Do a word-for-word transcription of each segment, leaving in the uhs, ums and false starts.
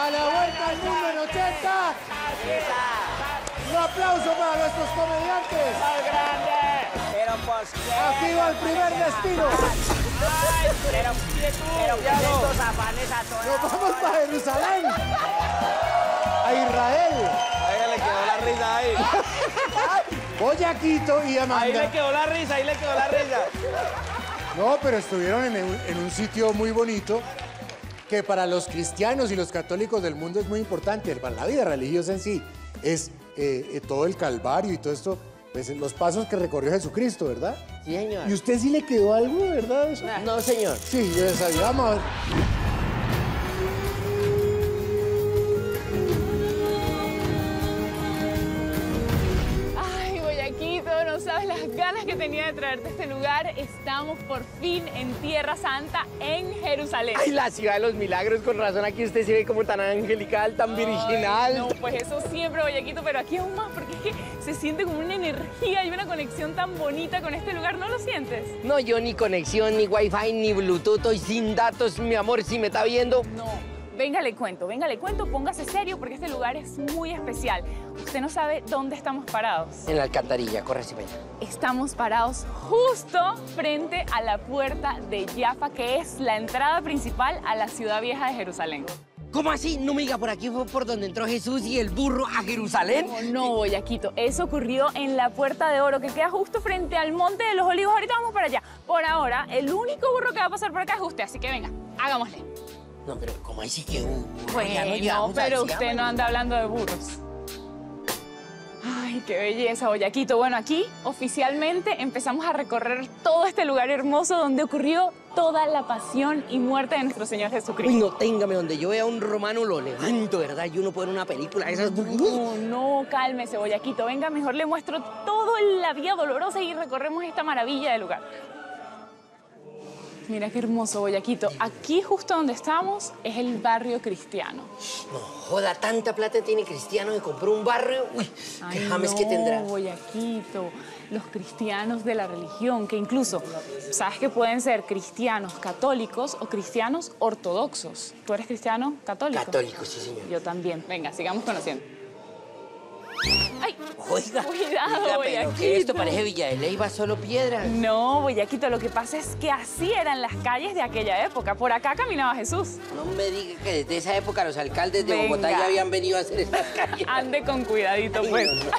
A la vuelta al mundo en ochenta. Un aplauso para nuestros comediantes. ¡Más grande! Pero pues qué. Aquí va el primer destino. Ay, pero pero ¿qué estos afanes a todos? Nos vamos para Jerusalén. A Israel. Ahí le quedó la risa ahí. Boyaquito y Amanda. Ahí le quedó la risa, ahí le quedó la risa. No, pero estuvieron en un, en un sitio muy bonito que para los cristianos y los católicos del mundo es muy importante. Para la vida religiosa en sí es eh, eh, todo el Calvario y todo esto, pues los pasos que recorrió Jesucristo, ¿verdad? Sí, señor. ¿Y usted sí le quedó algo, verdad? Eso? No, señor. Sí, yo ya sabía. Vamos a ver. Ay, Boyaquito, no sabes las ganas que tenía de traerte a este lugar. Estamos por fin en Tierra Santa, en Jerusalén. Ay, la ciudad de los milagros, con razón aquí usted se ve como tan angelical, tan virginal. Ay, no, pues eso siempre, Boyaquito, pero aquí aún más, porque es que se siente como una energía y una conexión tan bonita con este lugar, ¿no lo sientes? No, yo ni conexión, ni wifi, ni bluetooth, y sin datos, mi amor, si me está viendo. No, venga, le cuento, venga, le cuento, póngase serio, porque este lugar es muy especial. Usted no sabe dónde estamos parados. En la alcantarilla, corre si vaya. Estamos parados justo frente a la puerta de Jaffa, que es la entrada principal a la ciudad vieja de Jerusalén. ¿Cómo así? No me diga, por aquí fue por donde entró Jesús y el burro a Jerusalén. No, no, Boyaquito, eso ocurrió en la Puerta de Oro, que queda justo frente al Monte de los Olivos. Ahorita vamos para allá. Por ahora, el único burro que va a pasar por acá es usted, así que venga, hagámosle. No, pero ¿cómo así que un burro? Bueno, Ya no llegamos pero al usted Ciama. no anda hablando de burros. Ay, qué belleza, Boyaquito. Bueno, aquí oficialmente empezamos a recorrer todo este lugar hermoso donde ocurrió toda la pasión y muerte de nuestro Señor Jesucristo. Uy, no, téngame, donde yo vea a un romano lo levanto, ¿verdad? Y uno puede ver una película de esas. No, no, cálmese, Boyaquito. Venga, mejor le muestro todo en la vía dolorosa y recorremos esta maravilla de lugar. Mira qué hermoso, Boyaquito. Aquí, justo donde estamos, es el barrio cristiano. No joda, tanta plata tiene Cristiano que compró un barrio. Uy, Ay, qué james no, que tendrá. Boyaquito, los cristianos de la religión, que incluso, sabes que pueden ser cristianos católicos o cristianos ortodoxos. ¿Tú eres cristiano católico? Católico, sí, señor. Yo también. Venga, sigamos conociendo. ¡Ay! Oiga, Cuidado, oiga, pero Boyaquito. ¿qué esto? Parece Villa de Leyva, solo piedras. No, Boyaquito, lo que pasa es que así eran las calles de aquella época. Por acá caminaba Jesús. No me diga que desde esa época los alcaldes de Venga. Bogotá ya habían venido a hacer estas calles. Ande con cuidadito, Ay, pues. no, no.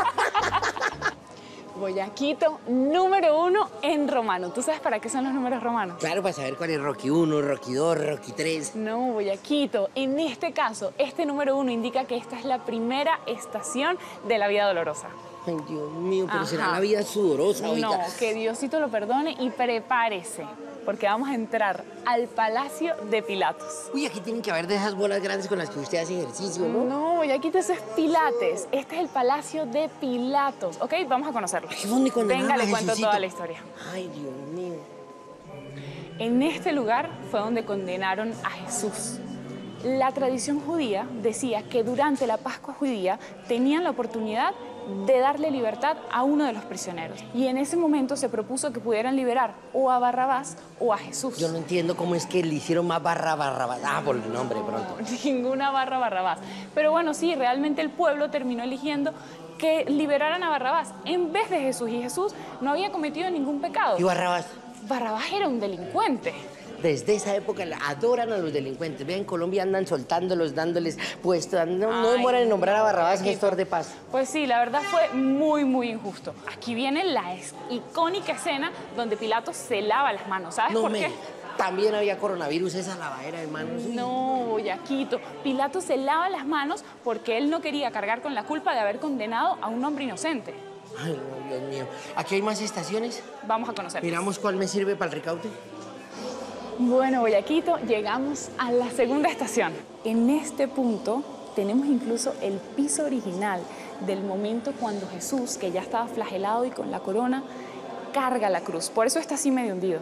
Boyaquito, número uno en romano. ¿Tú sabes para qué son los números romanos? Claro, para saber cuál es Rocky uno, Rocky dos, Rocky tres. No, Boyaquito. En este caso, este número uno indica que esta es la primera estación de la vida dolorosa. Ay, Dios mío, pero Ajá. será la vida sudorosa, oiga. No, que Diosito lo perdone y prepárese, porque vamos a entrar al Palacio de Pilatos. Uy, aquí tienen que haber de esas bolas grandes con las que usted hace ejercicio, ¿no? No, Boyaquito, eso es Pilates. Este es el Palacio de Pilatos, ¿ok? Vamos a conocerlo. Ay, ¿dónde condenaron Venga, a le cuento Jesucito? toda la historia. Ay, Dios mío. En este lugar fue donde condenaron a Jesús. La tradición judía decía que durante la Pascua judía tenían la oportunidad de darle libertad a uno de los prisioneros. Y en ese momento se propuso que pudieran liberar o a Barrabás o a Jesús. Yo no entiendo cómo es que le hicieron más barra barra. Ah, por el nombre pronto. Ninguna barra Barrabás. Pero bueno, sí, realmente el pueblo terminó eligiendo que liberaran a Barrabás en vez de Jesús. Y Jesús no había cometido ningún pecado. ¿Y Barrabás? Barrabás era un delincuente. Desde esa época la adoran a los delincuentes. Vean, en Colombia andan soltándolos, dándoles puestos. No, no Ay, demoran en nombrar a Barrabás Boyaquito. gestor de paz. Pues sí, la verdad fue muy, muy injusto. Aquí viene la es- icónica escena donde Pilatos se lava las manos. ¿Sabes No por me... qué? También había coronavirus, esa lavadera de manos. No, Boyaquito. Pilatos se lava las manos porque él no quería cargar con la culpa de haber condenado a un hombre inocente. Ay, no, Dios mío. ¿Aquí hay más estaciones? Vamos a conocer. Miramos cuál me sirve para el recaude. Bueno, Boyaquito, llegamos a la segunda estación. En este punto tenemos incluso el piso original del momento cuando Jesús, que ya estaba flagelado y con la corona, carga la cruz. Por eso está así medio hundido.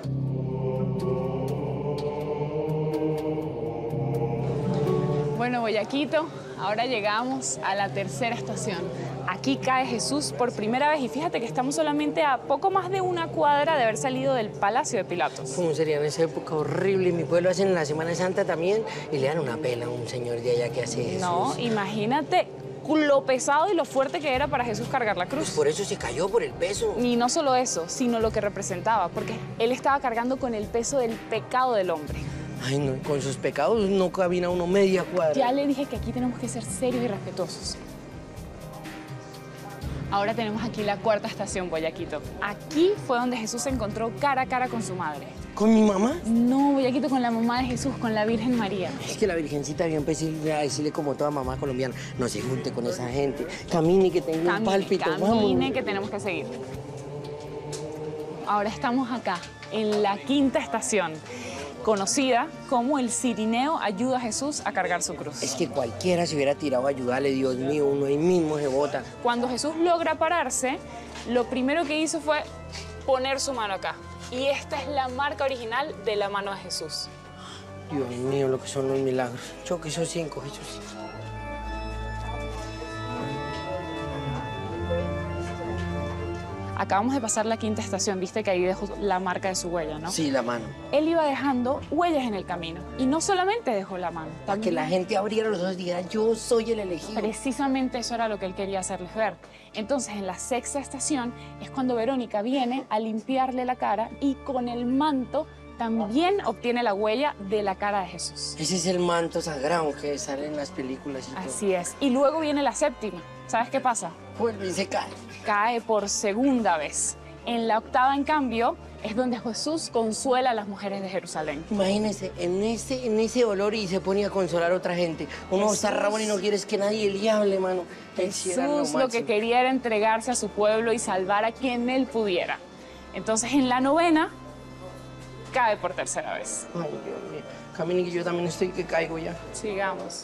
Bueno, Boyaquito, ahora llegamos a la tercera estación. Aquí cae Jesús por primera vez y fíjate que estamos solamente a poco más de una cuadra de haber salido del Palacio de Pilatos. ¿Cómo sería en esa época horrible? En mi pueblo hacen la Semana Santa también y le dan una pela a un señor de allá que hace Jesús. No, imagínate lo pesado y lo fuerte que era para Jesús cargar la cruz. Pues por eso se cayó, por el peso. Y no solo eso, sino lo que representaba, porque él estaba cargando con el peso del pecado del hombre. Ay, no, con sus pecados no cabina uno media cuadra. Ya le dije que aquí tenemos que ser serios y respetuosos. Ahora tenemos aquí la cuarta estación, Boyaquito. Aquí fue donde Jesús se encontró cara a cara con su madre. ¿Con mi mamá? No, Boyaquito, con la mamá de Jesús, con la Virgen María. Es que la Virgencita bien empezó a decirle como toda mamá colombiana, no se junte con esa gente. Camine que tengo un pálpito, camine, vámonos. que tenemos que seguir. Ahora estamos acá, en la quinta estación, conocida como el Cirineo ayuda a Jesús a cargar su cruz. Es que cualquiera se hubiera tirado a ayudarle, Dios mío, uno ahí mismo se bota. Cuando Jesús logra pararse, lo primero que hizo fue poner su mano acá. Y esta es la marca original de la mano de Jesús. Dios mío, lo que son los milagros. Choque esos cinco, Jesús. Acabamos de pasar la quinta estación, viste que ahí dejó la marca de su huella, ¿no? Sí, la mano. Él iba dejando huellas en el camino. Y no solamente dejó la mano. Para que la gente abriera los ojos y dijera, yo soy el elegido. Precisamente eso era lo que él quería hacerles ver. Entonces, en la sexta estación es cuando Verónica viene a limpiarle la cara y con el manto también obtiene la huella de la cara de Jesús. Ese es el manto sagrado que sale en las películas y todo. Así es. Y luego viene la séptima. ¿Sabes qué pasa? Vuelve y se cae. Cae por segunda vez. En la octava, en cambio, es donde Jesús consuela a las mujeres de Jerusalén. Imagínese, en ese, en ese dolor y se ponía a consolar a otra gente. Uno Jesús. está rabón y no quieres que nadie le hable, mano. Él sí era Jesús lo que máximo. quería era entregarse a su pueblo y salvar a quien él pudiera. Entonces, en la novena, cae por tercera vez. Ay, Dios mío. Camine que yo también estoy que caigo ya. Sigamos.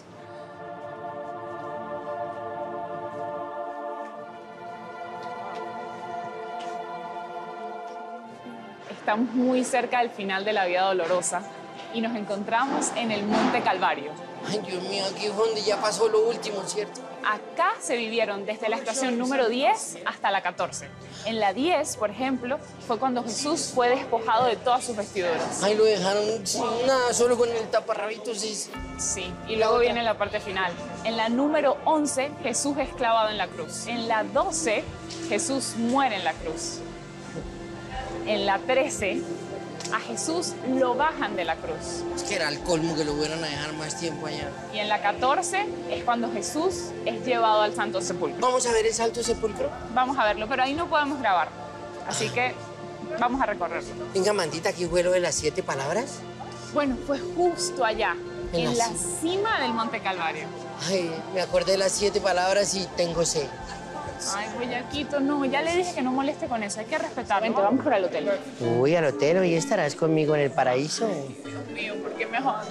Estamos muy cerca del final de la Vía Dolorosa y nos encontramos en el Monte Calvario. Ay, Dios mío, aquí es donde ya pasó lo último, ¿cierto? Acá se vivieron desde la estación número diez hasta la catorce. En la diez, por ejemplo, fue cuando Jesús fue despojado de todas sus vestiduras. Ay, lo dejaron sin nada, solo con el taparrabitos. Sí. Sí, y luego viene la parte final. En la número once, Jesús es clavado en la cruz. En la doce, Jesús muere en la cruz. En la trece, a Jesús lo bajan de la cruz. Es que era el colmo que lo hubieran a dejar más tiempo allá. Y en la catorce es cuando Jesús es llevado al Santo Sepulcro. ¿Vamos a ver el Santo Sepulcro? Vamos a verlo, pero ahí no podemos grabar. Así que vamos a recorrerlo. Venga, Mandita, aquí fue lo de las siete palabras. Bueno, fue justo allá, En en la la cima del Monte Calvario. Ay, me acordé de las siete palabras y tengo sed. Ay, Boyaquito, no, ya le dije que no moleste con eso, hay que respetar. Vente, vamos por el hotel. Uy, al hotel, hoy estarás conmigo en el paraíso. Dios mío, ¿por qué me jodas?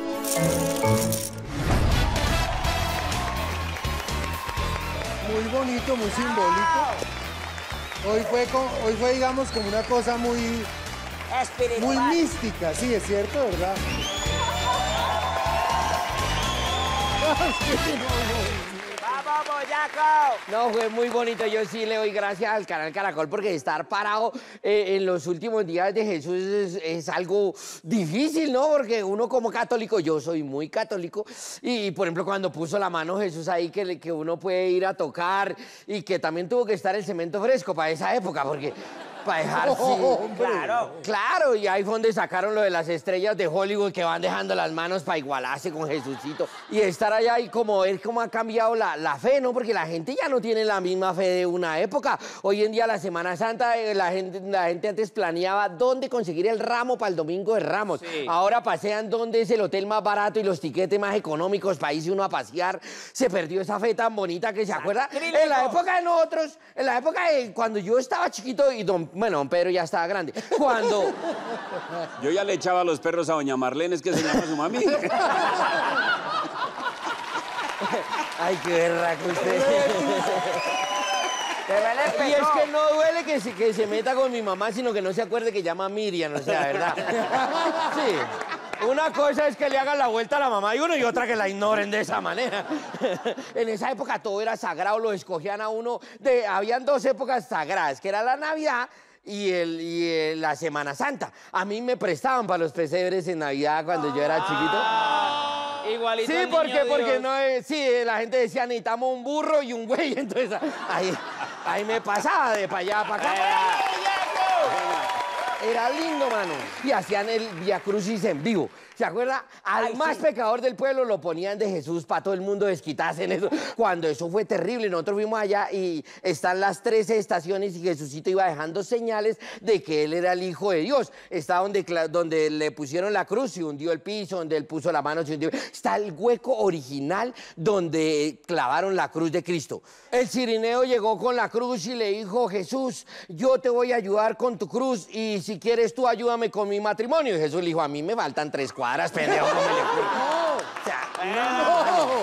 Muy bonito, muy simbólico. Hoy fue, co- hoy fue, digamos, como una cosa muy, Espiritual. muy mística, sí, es cierto, ¿verdad? ¡Vamos, Boyaco! No, fue muy bonito. Yo sí le doy gracias al canal Caracol porque estar parado eh, en los últimos días de Jesús es, es algo difícil, ¿no? Porque uno como católico, yo soy muy católico, y por ejemplo cuando puso la mano Jesús ahí que, le- que uno puede ir a tocar y que también tuvo que estar el cemento fresco para esa época, porque para dejar... sí, Claro. Claro, y ahí fue donde sacaron lo de las estrellas de Hollywood que van dejando las manos para igualarse con Jesucito. Y estar allá y como ver cómo ha cambiado la, la fe, ¿no? Porque la gente ya no tiene la misma fe de una época. Hoy en día, la Semana Santa, eh, la gente, la gente antes planeaba dónde conseguir el ramo para el Domingo de Ramos. Sí. Ahora pasean dónde es el hotel más barato y los tiquetes más económicos para irse uno a pasear. Se perdió esa fe tan bonita que se acuerda. Sacrílego. En la época de nosotros, en la época de cuando yo estaba chiquito y don, bueno, don Pedro ya estaba grande. Cuando... Yo ya le echaba a los perros a doña Marlene, es que se llama su mami. Ay, qué berraco usted. Te duele el Y es pezón. que no duele que se, que se meta con mi mamá, sino que no se acuerde que llama Miriam, o sea, ¿verdad? Sí. Una cosa es que le hagan la vuelta a la mamá y uno y otra que la ignoren de esa manera. En esa época todo era sagrado, lo escogían a uno. De, habían dos épocas sagradas, que era la Navidad y, el, y el, la Semana Santa. A mí me prestaban para los pesebres en Navidad cuando yo era chiquito. Igualito Sí, al porque, niño porque Dios. no, eh, sí, la gente decía necesitamos un burro y un güey, entonces ahí, ahí me pasaba de para allá, para acá. Era lindo, mano. Y hacían el Via Crucis en vivo. ¿Se acuerda? Al Ay, más sí. pecador del pueblo lo ponían de Jesús para todo el mundo desquitarse en eso. Cuando eso fue terrible, nosotros fuimos allá y están las trece estaciones y Jesucito iba dejando señales de que él era el Hijo de Dios. Está donde, cla- donde le pusieron la cruz, se hundió el piso, donde él puso la mano, se hundió. Está el hueco original donde clavaron la cruz de Cristo. El cirineo llegó con la cruz y le dijo, Jesús, yo te voy a ayudar con tu cruz y si quieres tú ayúdame con mi matrimonio. Y Jesús le dijo, a mí me faltan tres cuadras, pendejo, ¿cómo me le ocurre? O sea, no.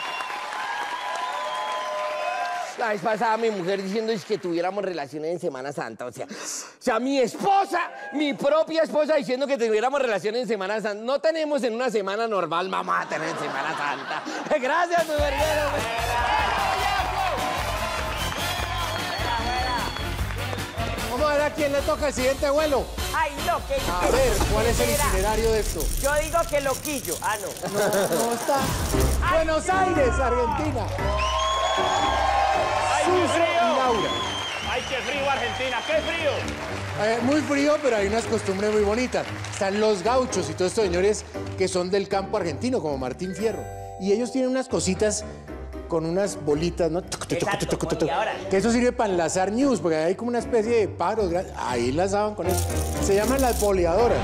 La vez pasada mi mujer diciendo es que tuviéramos relaciones en Semana Santa, o sea, o sea, mi esposa, mi propia esposa diciendo que tuviéramos relaciones en Semana Santa. No tenemos en una semana normal, mamá, tener en Semana Santa. Gracias, tu verguero. Vamos a ver a quién le toca el siguiente vuelo. Ay, no, que... A ver, ¿cuál es el Espera. itinerario de esto? Yo digo que loquillo. Ah, no. ¿Cómo está? Buenos Aires, Argentina. Suso y Laura. ¡Ay, qué frío, Argentina! ¡Qué frío! Eh, muy frío, pero hay unas costumbres muy bonitas. Están los gauchos y todos estos señores que son del campo argentino, como Martín Fierro. Y ellos tienen unas cositas con unas bolitas, ¿no? Exacto, boleadoras. Que eso sirve para enlazar news, porque hay como una especie de paros. gra- Ahí enlazaban con eso. Se llaman las boleadoras.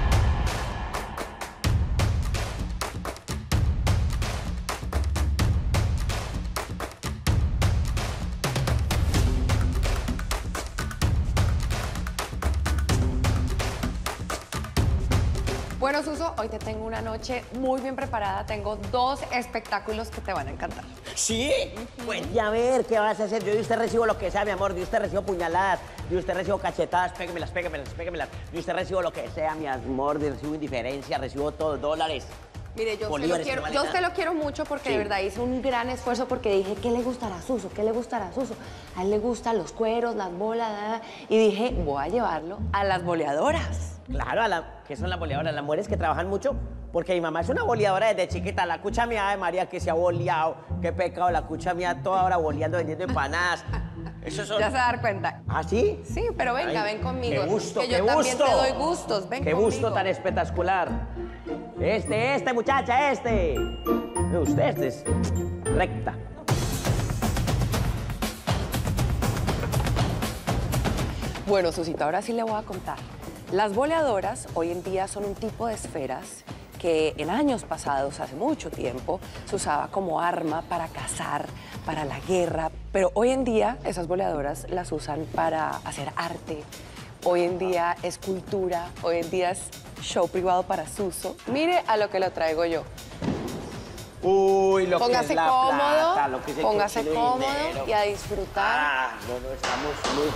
Bueno, Suso, hoy te tengo una noche muy bien preparada. Tengo dos espectáculos que te van a encantar. ¿Sí? Pues ya ver, ¿qué vas a hacer? Yo de usted recibo lo que sea, mi amor. De usted recibo puñaladas. De usted recibo cachetadas. Péguemelas, péguemelas, péguemelas. De usted recibo lo que sea, mi amor. De recibo indiferencia, recibo todo, dólares. Mire, yo usted, lo Bolívares, quiero, que no yo vale usted nada. lo quiero mucho porque Sí. de verdad hice un gran esfuerzo porque dije, ¿qué le gustará a Suso? ¿Qué le gustará a Suso? A él le gustan los cueros, las bolas, da, da. Y dije, voy a llevarlo a las boleadoras. Claro, a la, ¿qué son las boleadoras? Las mujeres que trabajan mucho. Porque mi mamá es una boleadora desde chiquita. La cucha mía de María que se ha boleado. Qué pecado, la cucha mía toda hora boleando, vendiendo empanadas. Eso son... Ya se va a dar cuenta. ¿Ah, sí? Sí, pero venga, Ay, ven conmigo. Qué gusto, que qué yo también gusto. te doy gustos. Ven Qué conmigo. gusto tan espectacular. Este, este, muchacha, este. Usted este es recta. Bueno, Susito, ahora sí le voy a contar. Las boleadoras hoy en día son un tipo de esferas que en años pasados, hace mucho tiempo, se usaba como arma para cazar, para la guerra, pero hoy en día esas boleadoras las usan para hacer arte. Hoy en día es cultura, hoy en día es show privado para Suso. Mire a lo que lo traigo yo. Uy, lo Póngase que es la cómodo, plata, lo que es el póngase cochino cómodo dinero. y a disfrutar. Ah, no, no, estamos muy...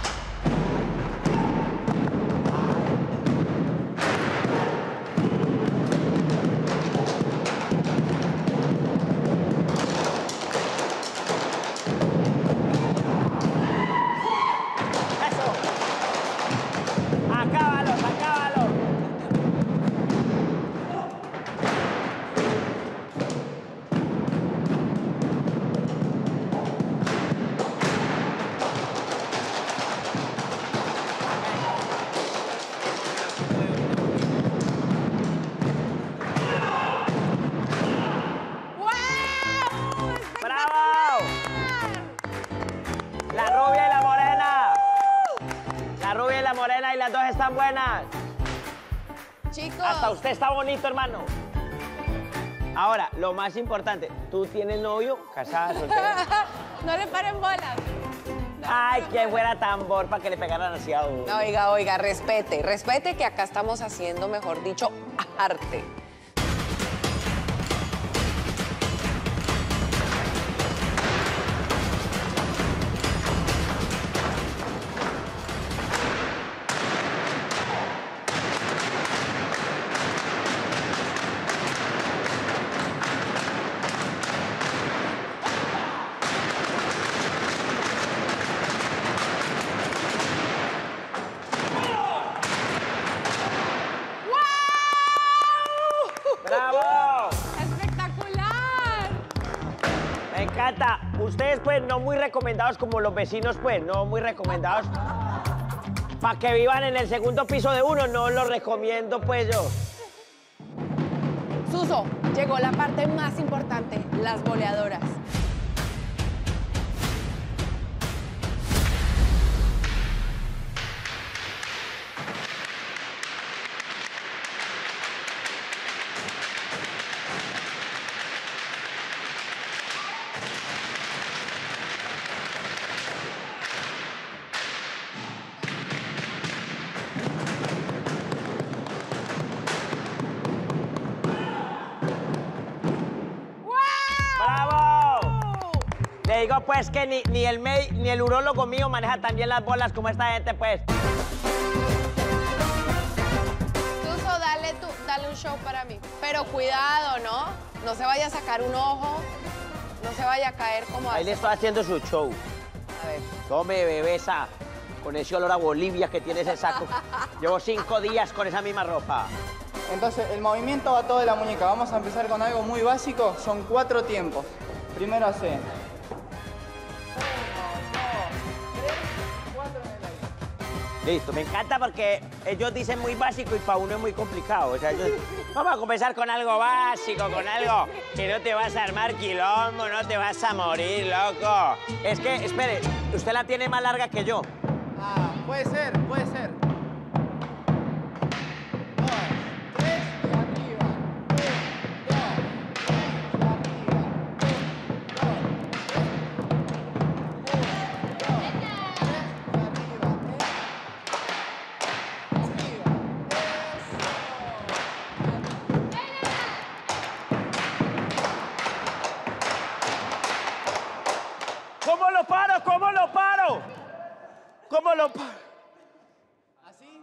Eso. Acábalos, acábalos. ¡Bravo! La rubia y la morena. La rubia y la morena y las dos están buenas. Chicos. Hasta usted está bonito, hermano. Ahora, lo más importante, ¿tú tienes novio? ¿Casada, soltera? No le paren bolas. Ay, que fuera tambor para que le pegaran así a uno. No, oiga, oiga, respete, respete que acá estamos haciendo, mejor dicho, arte. ustedes pues no muy recomendados como los vecinos pues, no muy recomendados. Para que vivan en el segundo piso de uno, no los recomiendo pues yo. Suso, llegó la parte más importante, las boleadoras. Le digo pues que ni, ni, el me, ni el urólogo mío maneja tan bien las bolas como esta gente pues. Suso, dale, tú, dale un show para mí. Pero cuidado, ¿no? No se vaya a sacar un ojo, no se vaya a caer como Ahí así. le estoy haciendo su show. A ver. Tome, bebesa, con ese olor a Bolivia que tiene ese saco. Llevo cinco días con esa misma ropa. Entonces, el movimiento va todo de la muñeca. Vamos a empezar con algo muy básico. Son cuatro tiempos. Primero hace... Listo, me encanta porque ellos dicen muy básico y para uno es muy complicado. O sea, ellos... Vamos a comenzar con algo básico, con algo que no te vas a armar quilombo, no te vas a morir, loco. Es que, espere, usted la tiene más larga que yo. Ah, puede ser, puede ser. Dos, tres y arriba. Un, dos, tres y arriba. Un, dos, tres. Un, dos, tres y arriba. ¿Cómo lo paro? ¿Cómo lo paro? ¿Cómo lo paro? ¿Así?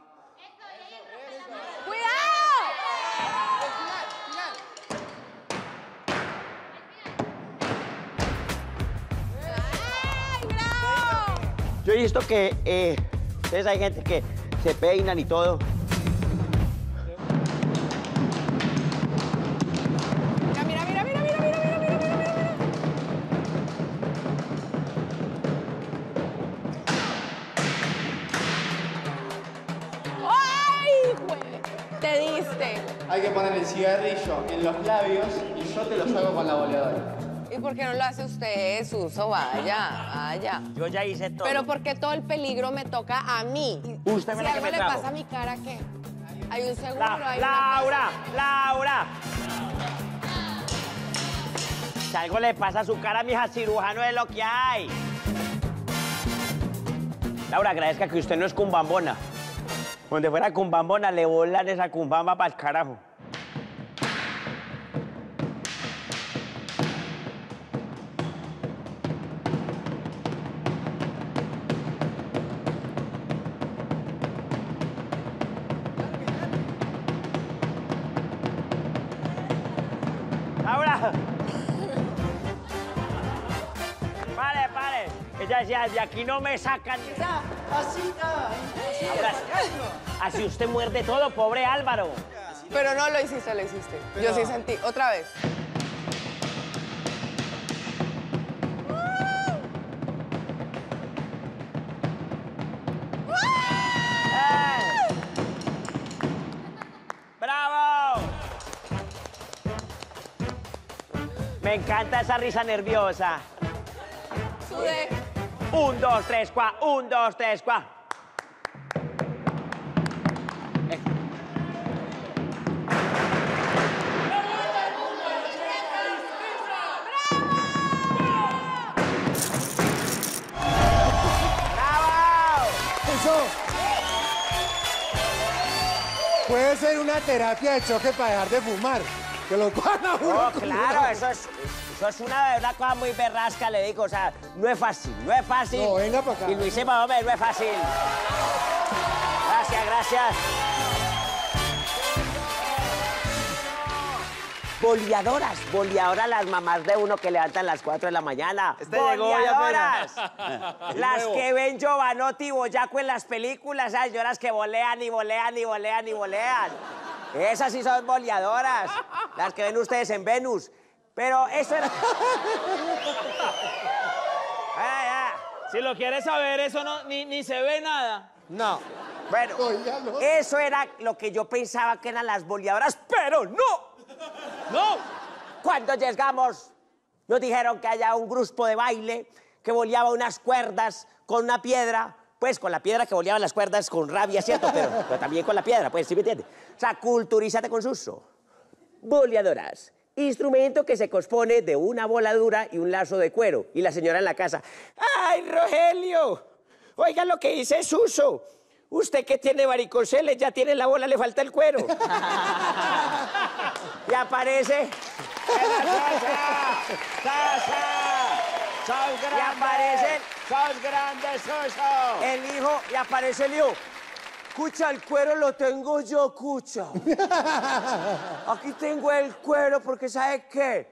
¡Cuidado! Final, final. ¡Ay, bravo! Yo he visto que eh, ustedes hay gente que se peinan y todo. Mira, mira, mira, mira, mira, mira, mira, mira, mira, mira. ¡Ay, güey! Te diste. Hay que poner el cigarrillo en los labios y yo te lo saco con la boleadora. ¿Y por qué no lo hace usted, Suso? Vaya, vaya. Yo ya hice todo. Pero ¿por qué todo el peligro me toca a mí? Usted me si la que algo me le trajo. pasa a mi cara, ¿qué? Hay un seguro, La- hay Laura, Laura. Si algo le pasa a su cara, mija, cirujano es lo que hay. Laura, agradezca que usted no es cumbambona. Donde fuera cumbambona, le volan esa cumbamba para el carajo. Laura. Pare, pare. Ella decía, de aquí no me sacan. Ya, así, ya. Ahora, así usted muerde todo, pobre Álvaro. Pero no lo hiciste, lo hiciste. Yo sí sentí. Otra vez. ¡Eh! ¡Bravo! Me encanta esa risa nerviosa. Sudé. Un, dos, tres, cuá. Un, dos, tres, cuá. Eh. ¡Bravo! Eso puede ser una terapia de choque para dejar de fumar. Que lo cojan a uno. Oh, claro, eso es, eso es una, una cosa muy berrasca, le digo. O sea, no es fácil, no es fácil. No, venga para acá. Y lo hicimos, hombre, no es fácil. Gracias, gracias. Boleadoras, boleadoras las mamás de uno que levantan a las cuatro de la mañana. Este llegó hoy Boleadoras. Las nuevo. que ven Giovanotti y Boyaco en las películas, ¿sabes? Yo las que bolean y bolean y bolean y bolean. Esas sí son boleadoras. Las que ven ustedes en Venus. Pero eso era... Si lo quieres saber, eso no, ni, ni se ve nada. No. Bueno, Óigalo. eso era lo que yo pensaba que eran las boleadoras, pero no. ¡No! Cuando llegamos, nos dijeron que haya un grupo de baile que boleaba unas cuerdas con una piedra, pues con la piedra que boleaban las cuerdas con rabia, ¿cierto? Pero, pero también con la piedra, pues, ¿sí me entiendes? O sea, culturízate con su uso. Boleadoras. Instrumento que se compone de una bola dura y un lazo de cuero. Y la señora en la casa, ¡ay, Rogelio! Oiga lo que dice Suso. Usted que tiene varicoceles, ya tiene la bola, le falta el cuero. Y aparece... ¡Sasa! ¡Sos grande! Y aparece... ¡Sos grande, Suso! El hijo, y aparece el hijo. Cucha, el cuero lo tengo yo, Cucha. Aquí tengo el cuero porque, ¿sabe qué?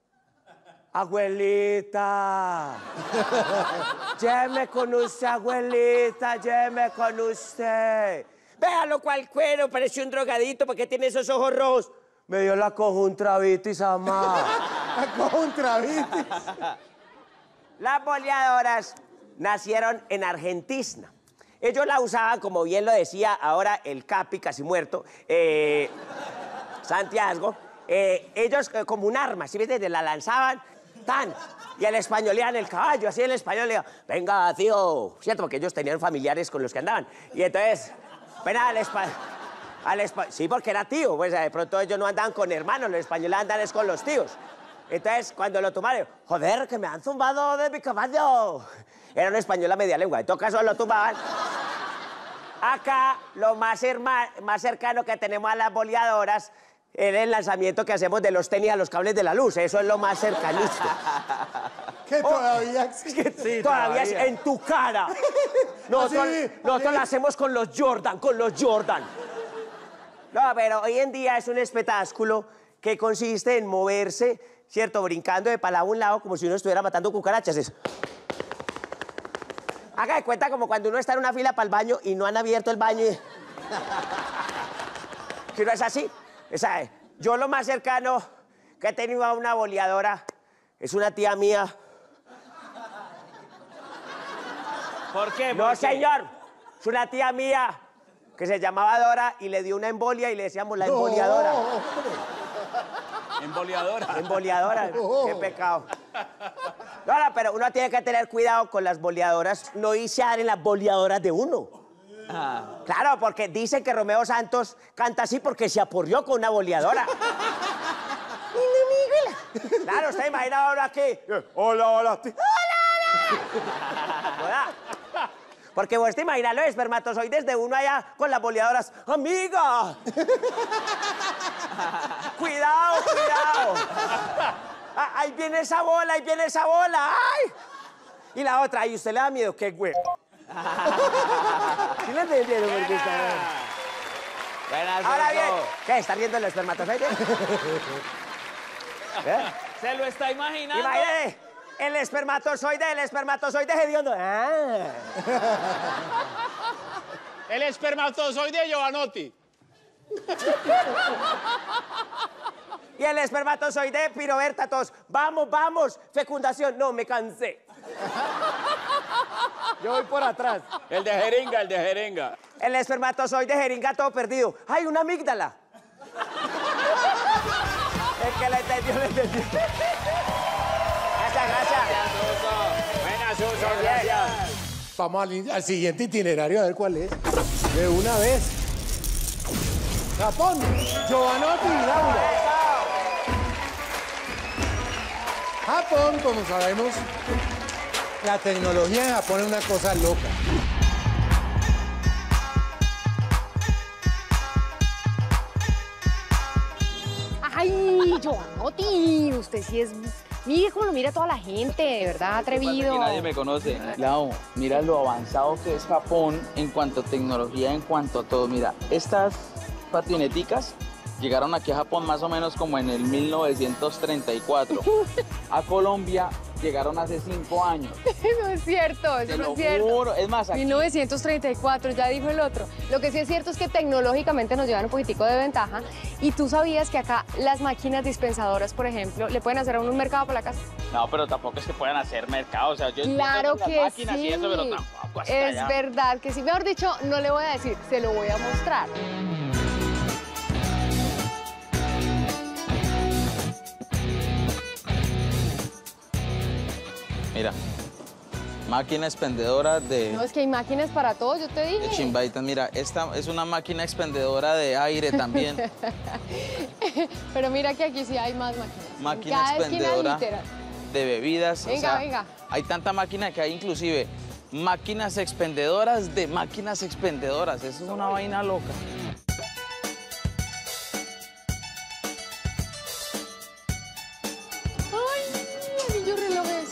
Abuelita. Lléveme con usted, abuelita, lléveme con usted. Véalo cual cuero, pareció un drogadito porque tiene esos ojos rojos. Me dio la conjuntivitis, amá. La conjuntivitis. Las boleadoras nacieron en Argentina. Ellos la usaban, como bien lo decía ahora el Capi, casi muerto, eh, Santiago. Eh, ellos eh, como un arma, ¿sí ves? La lanzaban, tan, y el españoleaban el caballo, así el español le iba, venga, tío, ¿cierto? Porque ellos tenían familiares con los que andaban. Y entonces, ven al español. Al espa sí, porque era tío, pues de pronto ellos no andaban con hermanos, los españoles andan es con los tíos. Entonces, cuando lo tomaron, joder, que me han zumbado de mi caballo. Era un español a media lengua, en todo caso lo tumbaban. Acá, lo más, más cercano que tenemos a las boleadoras es el lanzamiento que hacemos de los tenis a los cables de la luz. Eso es lo más cercanito. Que todavía existe. Sí, todavía es en tu cara. Nosotros, Así, nosotros así. lo hacemos con los Jordan, con los Jordan. No, pero hoy en día es un espectáculo que consiste en moverse, ¿cierto? Brincando de para un lado como si uno estuviera matando cucarachas. Es... Haga de cuenta como cuando uno está en una fila para el baño y no han abierto el baño y... que no es así. O sea, yo lo más cercano que he tenido a una boleadora es una tía mía. ¿Por qué? No, ¿Por qué? señor. Es una tía mía que se llamaba Dora y le dio una embolia y le decíamos la emboleadora. No, hombre. Emboleadora. Emboleadora. Oh. Qué pecado. No, no, pero uno tiene que tener cuidado con las boleadoras. No irse a dar en las boleadoras de uno. Ah. Claro, porque dicen que Romeo Santos canta así porque se aporrió con una boleadora. Claro, usted imagina ahora aquí. Hola, hola. Hola, hola. Porque vos te imaginas los espermatozoides de uno allá con las boleadoras. ¡Amiga! ¡Cuidado, cuidado! Ah, ahí viene esa bola, ahí viene esa bola. ¡Ay! Y la otra, ¿y usted le da miedo? ¡Qué güey! ¿Sí le entendieron? Porque está... Buenas, Ahora Suso. bien, ¿qué? ¿Está viendo el espermatozoide? ¿Eh? ¿Se lo está imaginando? Imagínate, el espermatozoide, el espermatozoide hediondo. Ah. El espermatozoide de Giovanotti. Y el espermatozoide piroberta, todos, vamos, vamos, fecundación. No, me cansé. Yo voy por atrás. El de jeringa, el de jeringa. El espermatozoide jeringa todo perdido. ¡Ay, una amígdala! El que le entendió, le entendió. Gracias, gracias. Buena, Suso, Bien, bien. gracias. Vamos al, al siguiente itinerario a ver cuál es. De una vez. Japón, Giovanotti y Laura. Japón, como sabemos, la tecnología en Japón es una cosa loca. Ay, Giovanotti, usted sí es... Mire cómo lo mira toda la gente, de verdad, atrevido. Que nadie me conoce. Lau, mira lo avanzado que es Japón en cuanto a tecnología, en cuanto a todo. Mira, estas patineticas llegaron aquí a Japón más o menos como en el mil novecientos treinta y cuatro. A Colombia llegaron hace cinco años. No es cierto, eso Te no lo es cierto. juro. Es más, aquí... mil novecientos treinta y cuatro, ya dijo el otro. Lo que sí es cierto es que tecnológicamente nos llevan un poquitico de ventaja. Y tú sabías que acá las máquinas dispensadoras, por ejemplo, le pueden hacer a uno un mercado para la casa. No, pero tampoco es que puedan hacer mercado. O sea, yo Claro entiendo que las máquinas sí. y eso, pero tampoco hasta Es allá. verdad que sí. Mejor dicho, no le voy a decir, se lo voy a mostrar. Mira, máquina expendedora de, No, es que hay máquinas para todo, yo te de dije. Chimbaitas. Mira, esta es una máquina expendedora de aire también. Pero mira que aquí sí hay más máquinas. En Máquina cada esquina, expendedora literal. de bebidas. Venga, o sea, venga. Hay tanta máquina que hay inclusive máquinas expendedoras de máquinas expendedoras. Eso es una vaina loca. ¡Ay, anillos relojes!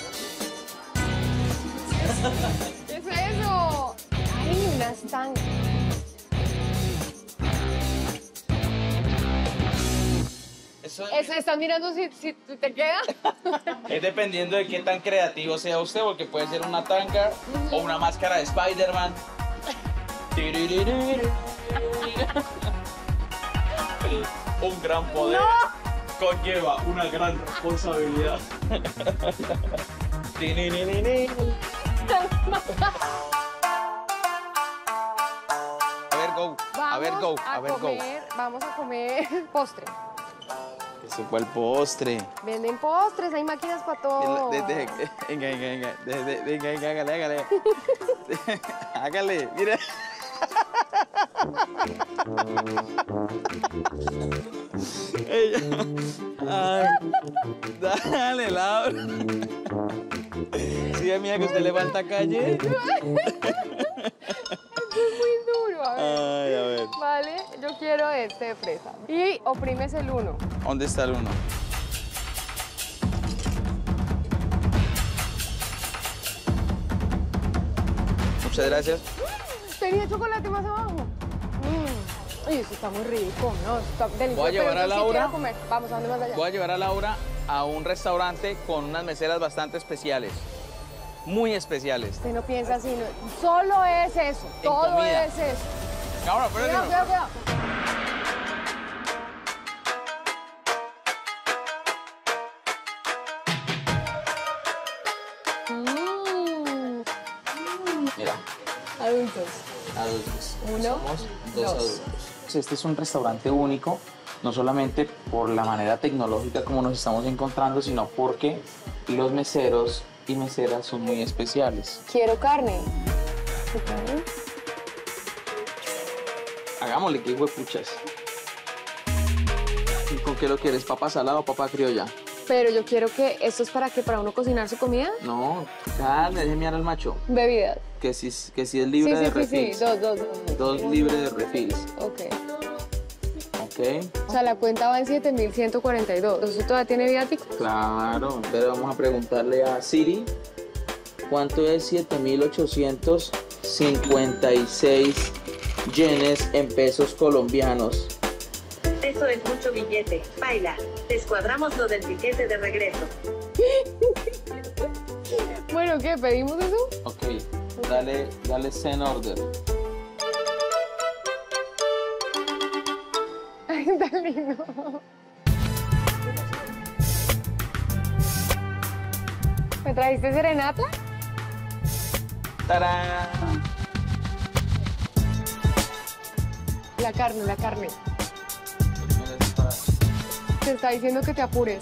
¿Qué es eso? ¡Ay, unas tangas! Eso Eso, ¿estás mirando si, si te queda? es dependiendo de qué tan creativo sea usted, porque puede ser una tanga o una máscara de Spider-Man. Un gran poder conlleva una gran responsabilidad. A ver, go. A ver, go. A ver, go. comer, vamos a comer postre. Ese fue el postre. Venden postres, hay máquinas para todo. De- de- de- Venga, venga, venga. De- de- Venga, venga, hágale, hágale. Hágale, mira. Ella. Ay, dale, Laura. Sí, amiga, que usted le falta calle. Esto es muy duro, a ver. Ay, a ver. Vale, yo quiero este de fresa. Y oprimes el uno. ¿Dónde está el uno? Muchas gracias. Tenía chocolate más abajo. Mm. Ay, eso está muy rico, ¿no? Eso está delicioso. Voy a llevar pero a yo sí Laura. quiero comer. Vamos, ¿a dónde más allá? Voy a llevar a Laura a un restaurante con unas meseras bastante especiales. Muy especiales. Usted no piensa así, no. Solo es eso. Todo comida. es eso. Laura, Cuidado, espérate. cuidado, cuidado. Mm. Mira, Adultos. adultos. Uno, Somos dos, dos. adultos. Este es un restaurante único, no solamente por la manera tecnológica como nos estamos encontrando, sino porque los meseros y meseras son muy especiales. Quiero carne. Ok. Hagámosle, que huepuchas. ¿Y con qué lo quieres? ¿Papa salada o papa criolla? Pero yo quiero que esto es para que para uno cocinar su comida. No, calma, déjeme mirar al macho. Bebidas. Que si, que si es libre sí, de sí, sí, refills. sí, dos, dos, dos. Dos libres de refills. Ok. Ok, O sea, la cuenta va en siete mil ciento cuarenta y dos. ¿Eso todavía tiene viático? claro. Pero vamos a preguntarle a Siri cuánto es siete mil ochocientos cincuenta y seis yenes en pesos colombianos. Eso es mucho billete. Baila. Descuadramos lo del tiquete de regreso. Bueno, ¿qué? ¿Pedimos eso? Ok, dale, dale send order. Ay, tan lindo. ¿Me trajiste serenata? ¡Tarán! La carne, la carne. Te está diciendo que te apures.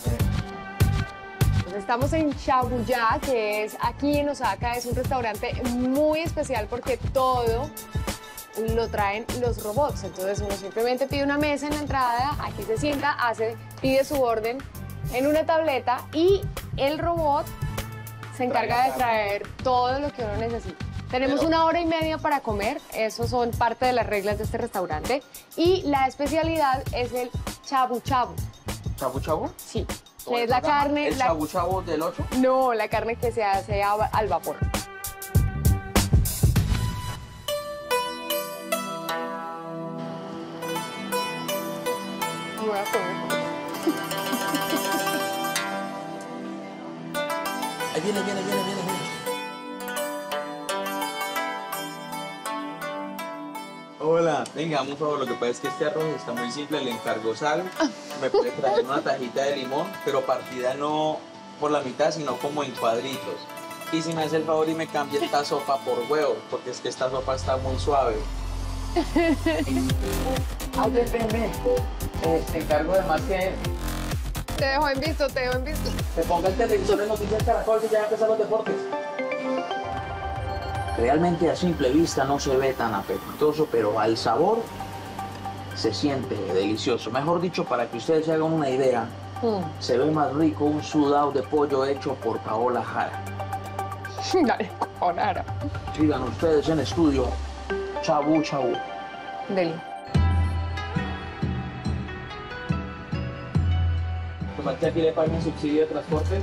Pues estamos en Shabuyá, que es aquí en Osaka. Es un restaurante muy especial porque todo lo traen los robots. Entonces uno simplemente pide una mesa en la entrada, aquí se sienta, hace, pide su orden en una tableta y el robot se encarga de traer todo lo que uno necesita. Tenemos Pero- una hora y media para comer, eso son parte de las reglas de este restaurante. Y la especialidad es el chabu chabu. ¿Chabu chabu? Sí, ¿Cómo que es se la llama? carne... ¿El la- chabu chabu del ocho? No, la carne que se hace a- al vapor. Voy a comer. viene, viene, viene, viene. Hola, venga, un favor, lo que pasa es que este arroz está muy simple, le encargo sal, me puede traer una tajita de limón, pero partida no por la mitad, sino como en cuadritos. Y si me hace el favor y me cambia esta sopa por huevo, porque es que esta sopa está muy suave. Ay, ven, ven, ven. Eh, te encargo de más que... Te dejo en visto, te dejo en visto. Te ponga el televisor en Noticias Caracol que ya empezaron los deportes. Realmente a simple vista no se ve tan apetitoso, pero al sabor se siente delicioso. Mejor dicho, para que ustedes se hagan una idea, mm. se ve más rico un sudado de pollo hecho por Paola Jara. Dale, con Jara. Sigan ustedes en estudio. Chabú, chabú. Deli. ¿Tomate aquí le pagan subsidio de transporte?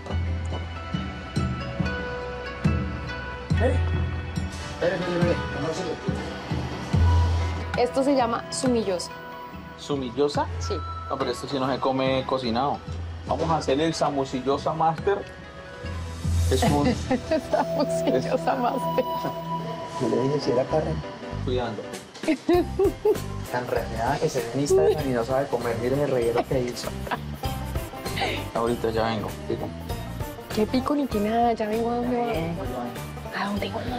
¿Eh? Espere, espere, espere. Esto se llama sumillosa. ¿Sumillosa? Sí. No, pero esto sí no se come cocinado. Vamos a hacer el samusillosa master. Es un... samusillosa master. Yo le dije si era carne. Cuidando. Tan reneada que se ve en Instagram y no sabe comer. Miren el reguero que hizo. Ahorita ya vengo. Pico. ¿Qué pico ni qué nada? Ya vengo a dónde va. ¿A dónde va?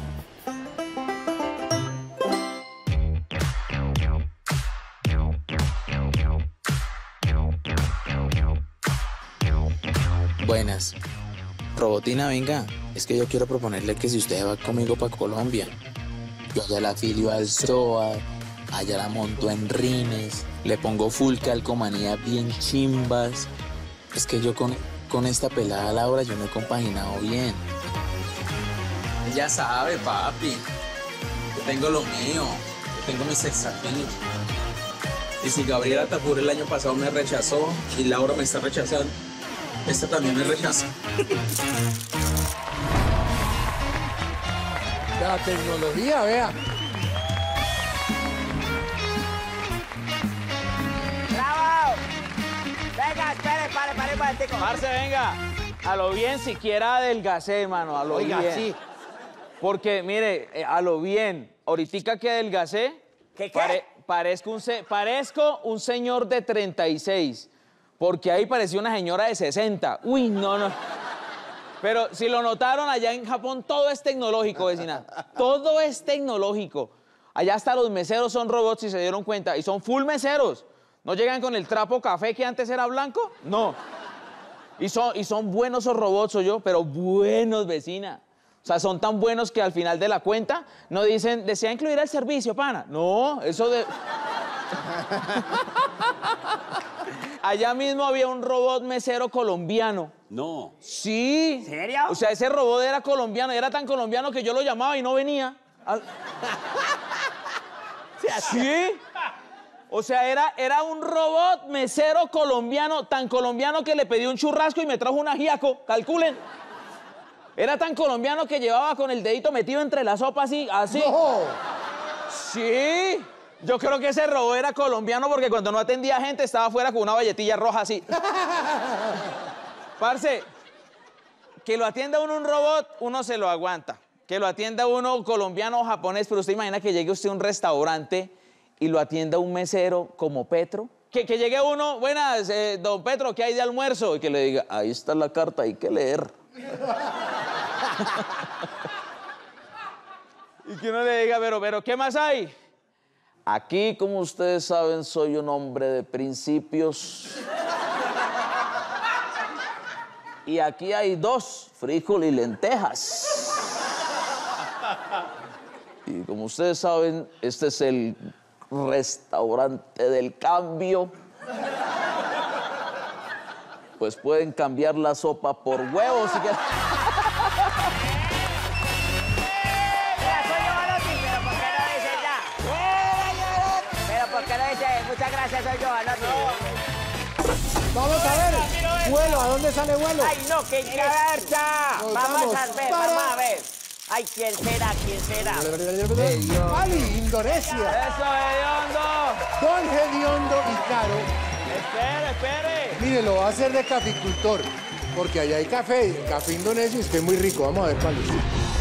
Buenas. Robotina, venga. Es que yo quiero proponerle que si usted va conmigo para Colombia, yo allá la afilio al S O A, allá la monto en rines, le pongo full calcomanía bien chimbas. Es que yo con, con esta pelada Laura yo me he compaginado bien. Ya sabe, papi. Yo tengo lo mío. Yo tengo mi sex appeal. Y si Gabriela Tapur el año pasado me rechazó y Laura me está rechazando, esta también me rechaza. La tecnología, vea. ¡Bravo! Venga, espere, pare, pare, pare, pare. Parce, venga. A lo bien siquiera adelgacé, mano, a lo Oiga, bien. sí. Porque, mire, eh, a lo bien, ahorita que adelgacé, ¿Qué, qué? pare- parezco, un se- parezco un señor de treinta y seis, porque ahí parecía una señora de sesenta. Uy, no, no. Pero si lo notaron, allá en Japón todo es tecnológico, vecina. Todo es tecnológico. Allá hasta los meseros son robots, si se dieron cuenta, y son full meseros. ¿No llegan con el trapo café que antes era blanco? No. Y son, y son buenos esos robots, soy yo, pero buenos, vecina. O sea, son tan buenos que al final de la cuenta no dicen, ¿desea incluir el servicio, pana? No, eso de... Allá mismo había un robot mesero colombiano. No. Sí. ¿En serio? O sea, ese robot era colombiano, era tan colombiano que yo lo llamaba y no venía. Al- Sí. O sea, era, era un robot mesero colombiano, tan colombiano que le pedí un churrasco y me trajo un ajiaco, calculen. Era tan colombiano que llevaba con el dedito metido entre la sopa así, así. ¡No! Sí. Yo creo que ese robot era colombiano porque cuando no atendía gente estaba afuera con una valletilla roja así. Parce, que lo atienda uno un robot, uno se lo aguanta. Que lo atienda uno colombiano o japonés, pero usted imagina que llegue usted a un restaurante y lo atienda un mesero como Petro. Que, que llegue uno, buenas, eh, don Petro, ¿qué hay de almuerzo? Y que le diga, ahí está la carta, hay que leer. Y que uno le diga, pero, pero, ¿qué más hay? Aquí, como ustedes saben, soy un hombre de principios. Y aquí hay dos, frijol y lentejas. Y como ustedes saben, este es el restaurante del cambio. Pues pueden cambiar la sopa por huevos si quieren. Mira, soy Giovanotti, pero ¿por qué no dice ya? Pero ¿por qué no dice muchas gracias, soy Giovanotti? Vamos a ver. Vuelo, ¿a dónde sale vuelo? Ay, no, que garcha. Nos Vamos vamos a ver, para- vamos a ver. Ay, ¿quién será? ¿Quién será? Bali, Indonesia. ¡Eso, hediondo! Don Hediondo y Caro. Espere, espere. Mire, lo va a hacer de caficultor. porque allá hay café, café indonesio, es que es muy rico. Vamos a ver cuál es.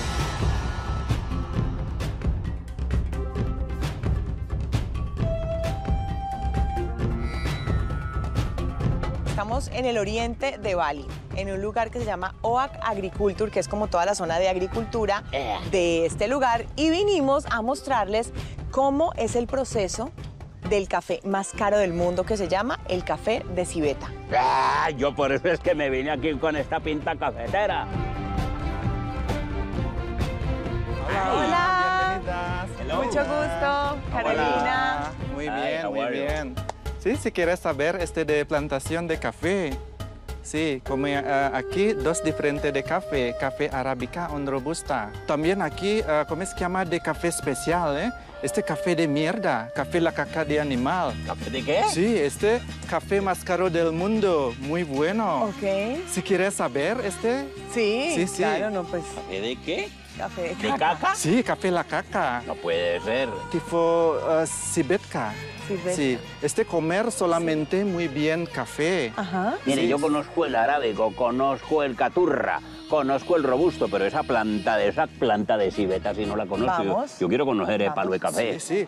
Estamos en el oriente de Bali, en un lugar que se llama Oak Agriculture, que es como toda la zona de agricultura de este lugar, y vinimos a mostrarles cómo es el proceso del café más caro del mundo, que se llama el café de civeta. Ah, yo por eso es que me vine aquí con esta pinta cafetera. Hola. Bienvenidas. Hello. Mucho gusto, Carolina. Muy Hi, bien, how muy are you? bien. Sí, si quieres saber este de plantación de café. Sí, como uh, aquí dos diferentes de café, café arábica y robusta. También aquí, uh, ¿cómo se llama? De café especial, ¿eh? Este café de mierda, café la caca de animal. ¿Café de qué? Sí, este café más caro del mundo, muy bueno. Ok. Si quieres saber este. Sí, sí, sí. claro, no, pues. ¿Café de qué? Café de ¿De caca. caca? Sí, café la caca. No puede ser. Tipo uh, cibetka. Cibetka. Sí, este comer solamente muy bien café. Ajá. Mire, Sí. yo conozco el arábigo, conozco el caturra, conozco el robusto, pero esa planta de esa planta de civeta si no la conozco. Yo, Vamos. yo quiero conocer el Vamos. palo de café. Sí, sí.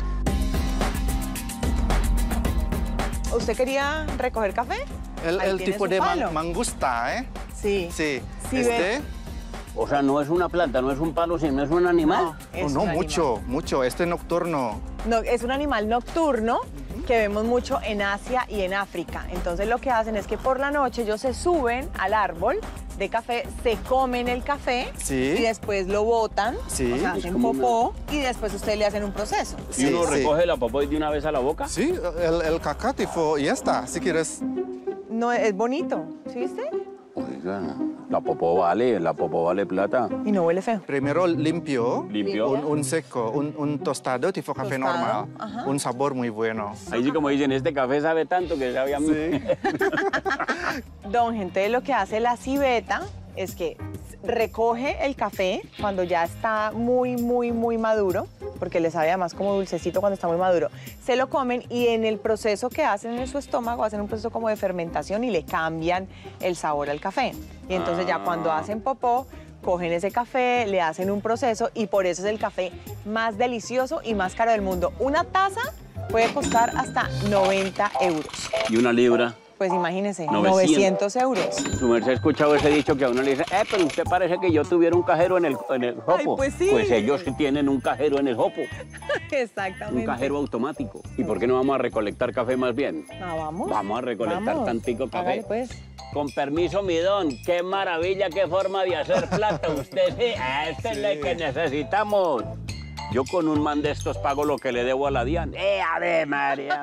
¿Usted quería recoger café? El, Ahí el tiene tipo su de man- palo. mangusta, ¿eh? Sí. Sí. Sí, este. ve. O sea, no es una planta, no es un palo, sino es un animal. Es Oh, no, un mucho, mucho. Este nocturno. No, es un animal nocturno que vemos mucho en Asia y en África. Entonces lo que hacen es que por la noche ellos se suben al árbol de café, se comen el café Sí. y después lo botan, Sí. o sea, Es hacen como popó y después ustedes le hacen un proceso. ¿Y uno Sí, sí. recoge la popó y de una vez a la boca? Sí, el, el caca tipo, y está, si quieres. No, es bonito, ¿sí viste? Oiga, la popó vale, la popó vale plata. Y no huele feo. Primero limpio. ¿Limpio? Un, un seco, un, un tostado tipo café Tostado, normal. ajá. Un sabor muy bueno. Ahí sí como dicen, este café sabe tanto que sabe a mí. Sí. Don Gente, lo que hace la civeta es que recoge el café cuando ya está muy, muy, muy maduro, porque le sabe además como dulcecito cuando está muy maduro. Se lo comen y en el proceso que hacen en su estómago hacen un proceso como de fermentación y le cambian el sabor al café. Y entonces ya cuando hacen popó, cogen ese café, le hacen un proceso y por eso es el café más delicioso y más caro del mundo. Una taza puede costar hasta noventa euros. Y una libra. Pues imagínense, novecientos. novecientos euros. Su merced ha escuchado ese dicho que a uno le dice, eh, pero usted parece que yo tuviera un cajero en el, en el jopo. Ay, pues sí. Pues ellos sí tienen un cajero en el jopo, Exactamente. un cajero automático. ¿Y por qué no vamos a recolectar café más bien? Ah, vamos. Vamos a recolectar Vamos. tantico café. Hágale, pues. Con permiso, mi don, qué maravilla, qué forma de hacer plata. Usted sí, a este es el que necesitamos. Yo con un man de estos pago lo que le debo a la DIAN. ¡Eh, ave María!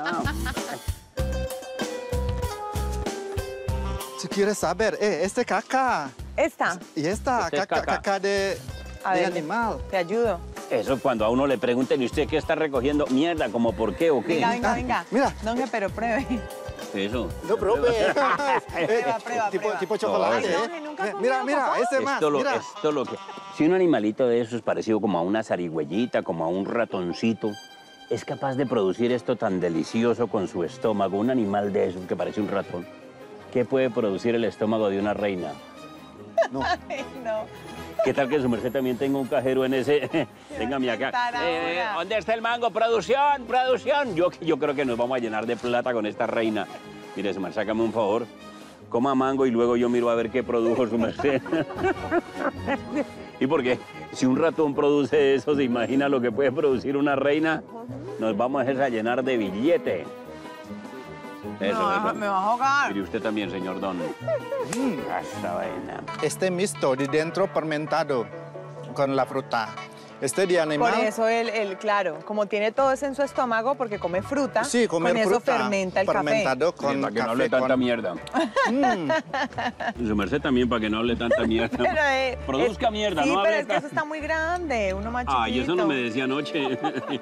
Si quieres saber, eh, este caca. Esta. Y esta, Este es caca, caca. caca de, A de ver, animal. Te ayudo. Eso cuando a uno le pregunten, ¿y usted qué está recogiendo? Mierda, ¿como por qué o qué? Venga, venga, Ah, venga. mira. No, que pero pruebe. Eso. No, profe. Eh, Prueba, prueba, tipo, prueba. tipo chocolate. No, ¿eh? no, nunca Eh, comió mira, mira, popó. ese más. Esto lo, mira. esto lo que... Si un animalito de esos parecido como a una zarigüeyita, como a un ratoncito, es capaz de producir esto tan delicioso con su estómago, un animal de esos que parece un ratón, ¿qué puede producir el estómago de una reina? No. Ay, no. ¿Qué tal que su merced también tenga un cajero en ese? Téngame acá. Tarahora. Eh, ¿Dónde está el mango? ¡Producción! ¡Producción! Yo, yo creo que nos vamos a llenar de plata con esta reina. Mire, su merced, sácame un favor. Coma mango y luego yo miro a ver qué produjo su merced. ¿Y por qué? Si un ratón produce eso, ¿se imagina lo que puede producir una reina? Nos vamos a llenar de billete. Me Eso, va, eso. me va a ahogar. Mire usted también, señor Don. Esta vaina. Este mixto de dentro fermentado con la fruta. Este de animal. Por eso el, el, claro, como tiene todo eso en su estómago, porque come fruta, Sí, comer con eso fruta. fermenta el fermentado café. con Para que no café. hable tanta con- mierda. Mm. Su merced también, para que no hable tanta mierda. Pero, eh, Produzca es- mierda, sí, no pero hable es que eso tan- está muy grande, uno más chiquito. Ay, eso no me decía anoche.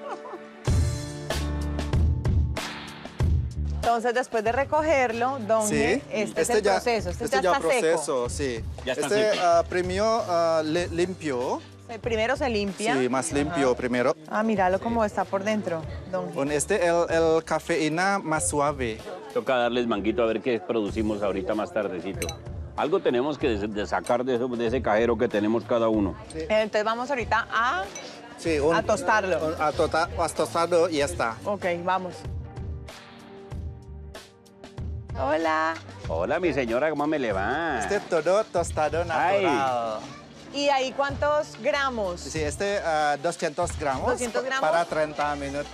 Entonces, después de recogerlo, don Sí. Ge, este, es el ya, proceso, este, este ya está proceso, sí. Ya está este seco. ah, primero ah, le- limpio. seco. Primero se limpia. Sí, más limpio primero. Ah, míralo cómo está por dentro, don Ge. Con este el, el cafeína más suave. Toca darles manguito a ver qué producimos ahorita más tardecito. Algo tenemos que de- de sacar de, eso- de ese cajero que tenemos cada uno. Entonces vamos ahorita a, Sí, un- a tostarlo. un- A, tota- a tostarlo y ya está. Ok, vamos. Hola. Hola, mi señora, ¿cómo me le va? Este todo tostado natural. ¿Y ahí cuántos gramos? Sí, este ah, doscientos gramos. ¿doscientos gramos? Para treinta minutos.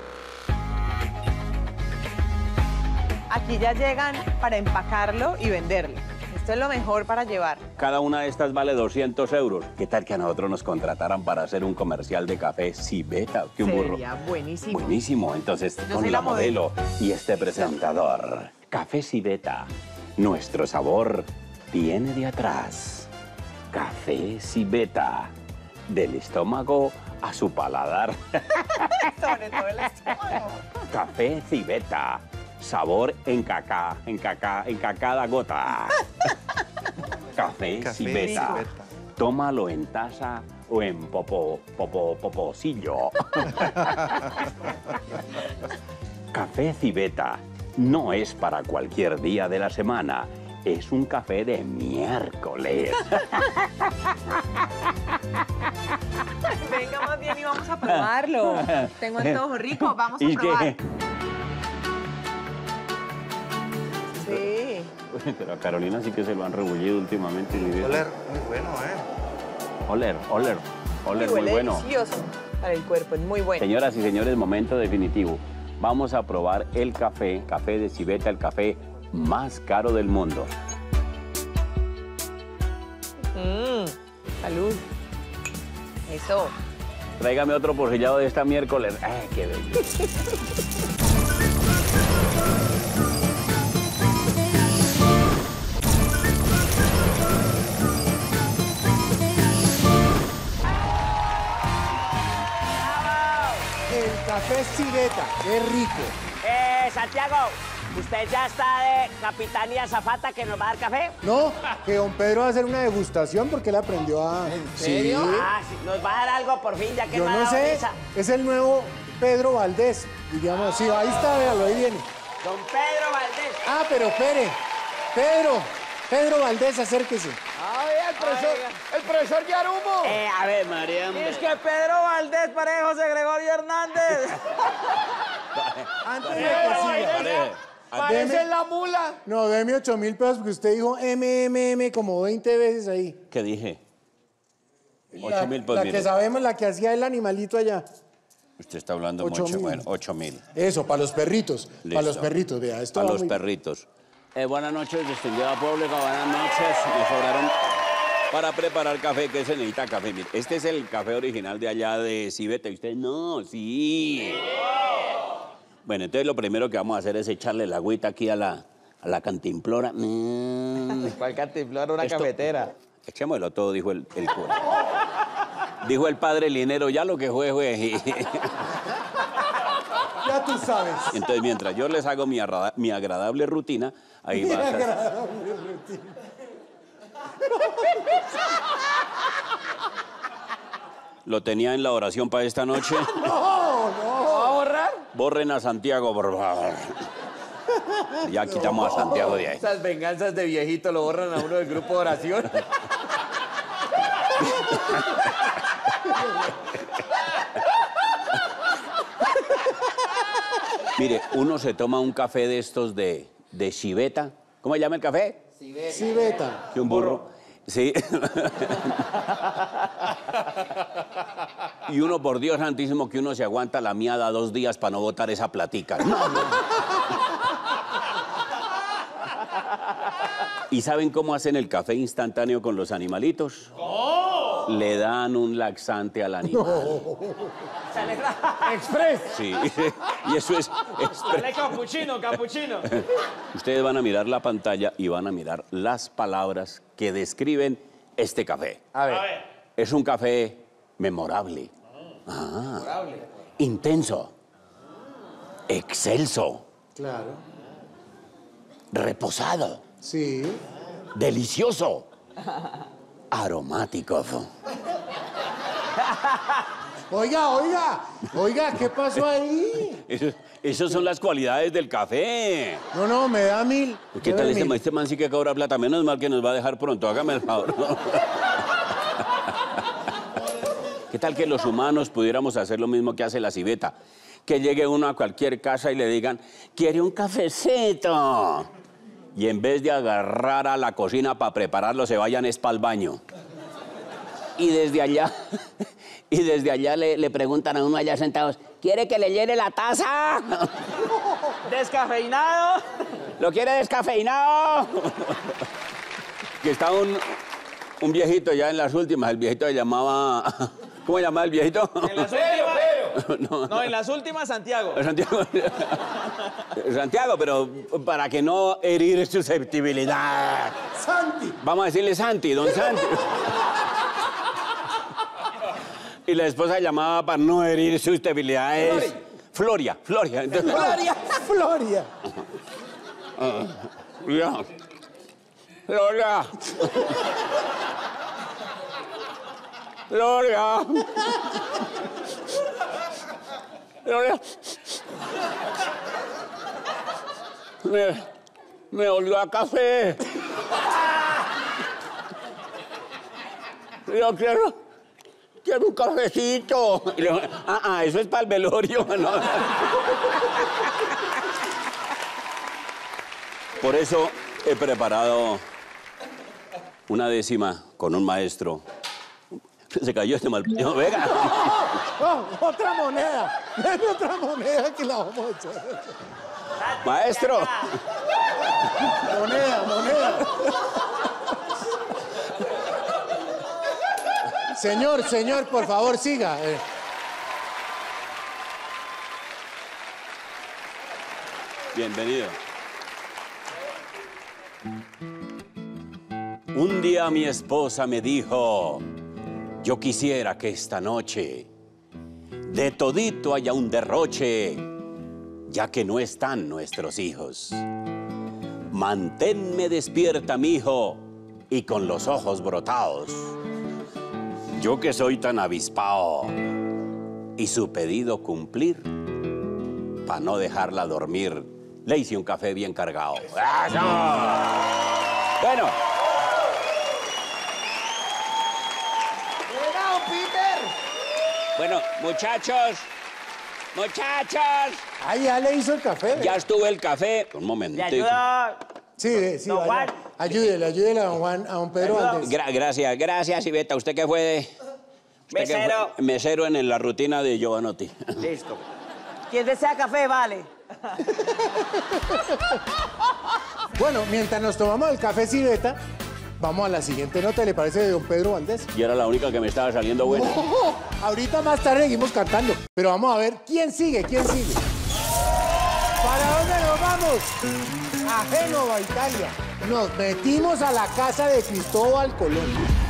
Aquí ya llegan para empacarlo y venderlo. Esto es lo mejor para llevar. Cada una de estas vale doscientos euros. ¿Qué tal que a nosotros nos contrataran para hacer un comercial de café Civeta? ¡Qué un burro! Sería buenísimo. Buenísimo. Entonces, Yo con soy la la modelo. modelo y este presentador. Café Civeta. Nuestro sabor viene de atrás. Café Civeta. Del estómago a su paladar. Sobre todo el estómago. Café Civeta. Sabor en cacá, en cacá, en cacada gota. Café, Café Civeta. Civeta. Tómalo en taza o en popo, popo, popocillo. Café Civeta no es para cualquier día de la semana. Es un café de miércoles. Venga más bien y vamos a probarlo. Tengo antojo rico, vamos a ¿Y probar. qué? Sí. Pero a Carolina sí que se lo han rebullido últimamente. mi vieja. Oler, muy bueno, ¿eh? Oler, oler, oler, Y muy huele bueno. delicioso para el cuerpo, es muy bueno. Señoras y señores, momento definitivo. Vamos a probar el café, café de Civeta, el café más caro del mundo. Mm, salud. Eso. Tráigame otro porcillado de esta miércoles. ¡Ay, qué bello! El café Civeta, qué rico. Eh, Santiago, ¿usted ya está de capitanía azafata que nos va a dar café? No, que don Pedro va a hacer una degustación porque él aprendió a... ¿En ¿Serio? Ah, sí, nos va a dar algo por fin, ya que Yo me ha no dado sé, risa. es el nuevo Pedro Valdés, digamos. Sí, ahí está, véalo, ahí viene. Don Pedro Valdés. Ah, pero Pere, Pedro, Pedro Valdés, acérquese. ¡Ay, el profesor, el profesor Yarumo! Eh, a ver, María, hombre. Es que Pedro Valdés parece José Gregorio Hernández. Antes de que siga. Parece Deme- la mula. No, deme ocho mil pesos porque usted dijo M, M, M como veinte veces ahí. ¿Qué dije? La- Ocho mil, pues La mire. que sabemos, la que hacía el animalito allá. Usted está hablando Ocho mucho. mil. Bueno, ocho mil. Eso, para los perritos. Para Listo. los perritos, vea. Esto A va los muy- perritos. Eh, buenas noches, distinguida público, buenas noches. Me sobraron para preparar café. ¿Qué se necesita café? Mire, este es el café original de allá de Civeta. Y usted, no, sí. Bueno, entonces lo primero que vamos a hacer es echarle la agüita aquí a la, a la cantimplora. Mm. ¿Cuál cantimplora? Una Esto- cafetera. Echémoslo todo, dijo el, el cura. Dijo el padre Linero, ya lo que fue, fue. Ya tú sabes. Entonces, mientras yo les hago mi, arra- mi agradable rutina, ahí Qué va a ser- agradable rutina. Lo tenía en la oración para esta noche. No, no. ¿Va a borrar? Borren a Santiago, por favor. Ya quitamos a Santiago de ahí. Esas venganzas de viejito lo borran a uno del grupo de oración. Mire, uno se toma un café de estos de, de Civeta. ¿Cómo se llama el café? Civeta. Que un burro. Sí. Y uno, por Dios santísimo, que uno se aguanta la miada dos días para no botar esa platica. No, no. ¿Y saben cómo hacen el café instantáneo con los animalitos? Le dan un laxante al animal. Express. Sí. Y eso es express. Dale capuchino, capuchino. Ustedes van a mirar la pantalla y van a mirar las palabras que describen este café. A ver. Es un café memorable. Ah. Memorable. Intenso. Excelso. Claro. Reposado. Sí. Delicioso. Aromático. Oiga, oiga, oiga, ¿qué pasó ahí? Eso, esas son las cualidades del café. No, no, me da mil. ¿Qué me tal da este, mil. este man sí que cobra plata? Menos mal que nos va a dejar pronto, hágame el favor. ¿No? ¿Qué tal que los humanos pudiéramos hacer lo mismo que hace la civeta? Que llegue uno a cualquier casa y le digan, ¿quiere un cafecito? Y en vez de agarrar a la cocina para prepararlo, se vayan es para el baño. Y desde allá, y desde allá le, le preguntan a uno allá sentados, ¿quiere que le llene la taza? ¿Descafeinado? ¿Lo quiere descafeinado? Que está un, un viejito ya en las últimas, el viejito se llamaba... ¿Cómo se llamaba el viejito? En las últimas... No, No, en las últimas, Santiago. Santiago. Santiago, pero para que no herir susceptibilidad. Santi. Vamos a decirle Santi, don Santi. Y la esposa llamaba para no herir susceptibilidades. Floria, Floria. Entonces, Floria, Floria. Ah, Floria. Floria. Gloria. Gloria. Me, me olió a café. Yo quiero, quiero un cafecito. Y le digo, ah, ah, eso es para el velorio. ¿No? Por eso he preparado una décima con un maestro. Se cayó este mal... No, venga. Oh, otra moneda. Deme otra moneda que la vamos a echar. Maestro. Moneda, moneda. Señor, señor, por favor, siga. Eh. Bienvenido. Un día mi esposa me dijo, yo quisiera que esta noche de todito haya un derroche, ya que no están nuestros hijos. Manténme despierta, mijo, y con los ojos brotados. Yo que soy tan avispao y su pedido cumplir, para no dejarla dormir, le hice un café bien cargado. ¡Eso! Bueno. Bueno, muchachos, muchachos. Ah, ya le hizo el café. Ya estuvo el café. Un momento. ¿Le ayuda? Sí, sí, Don vaya. Juan. Ayúdele, ayúdele a don Juan, a don Pedro Valdés. Gra- gracias, gracias, Iveta. ¿Usted qué fue de...? ¿Usted qué Mesero. fue? Mesero en la rutina de Giovanotti. Listo. ¿Quién desea café, vale? Bueno, mientras nos tomamos el café civeta, vamos a la siguiente nota, ¿le parece, de don Pedro Valdés? Y era la única que me estaba saliendo buena. Oh, ahorita más tarde seguimos cantando, pero vamos a ver quién sigue, quién sigue. ¿Para dónde nos vamos? A Génova, Italia. Nos metimos a la casa de Cristóbal Colón.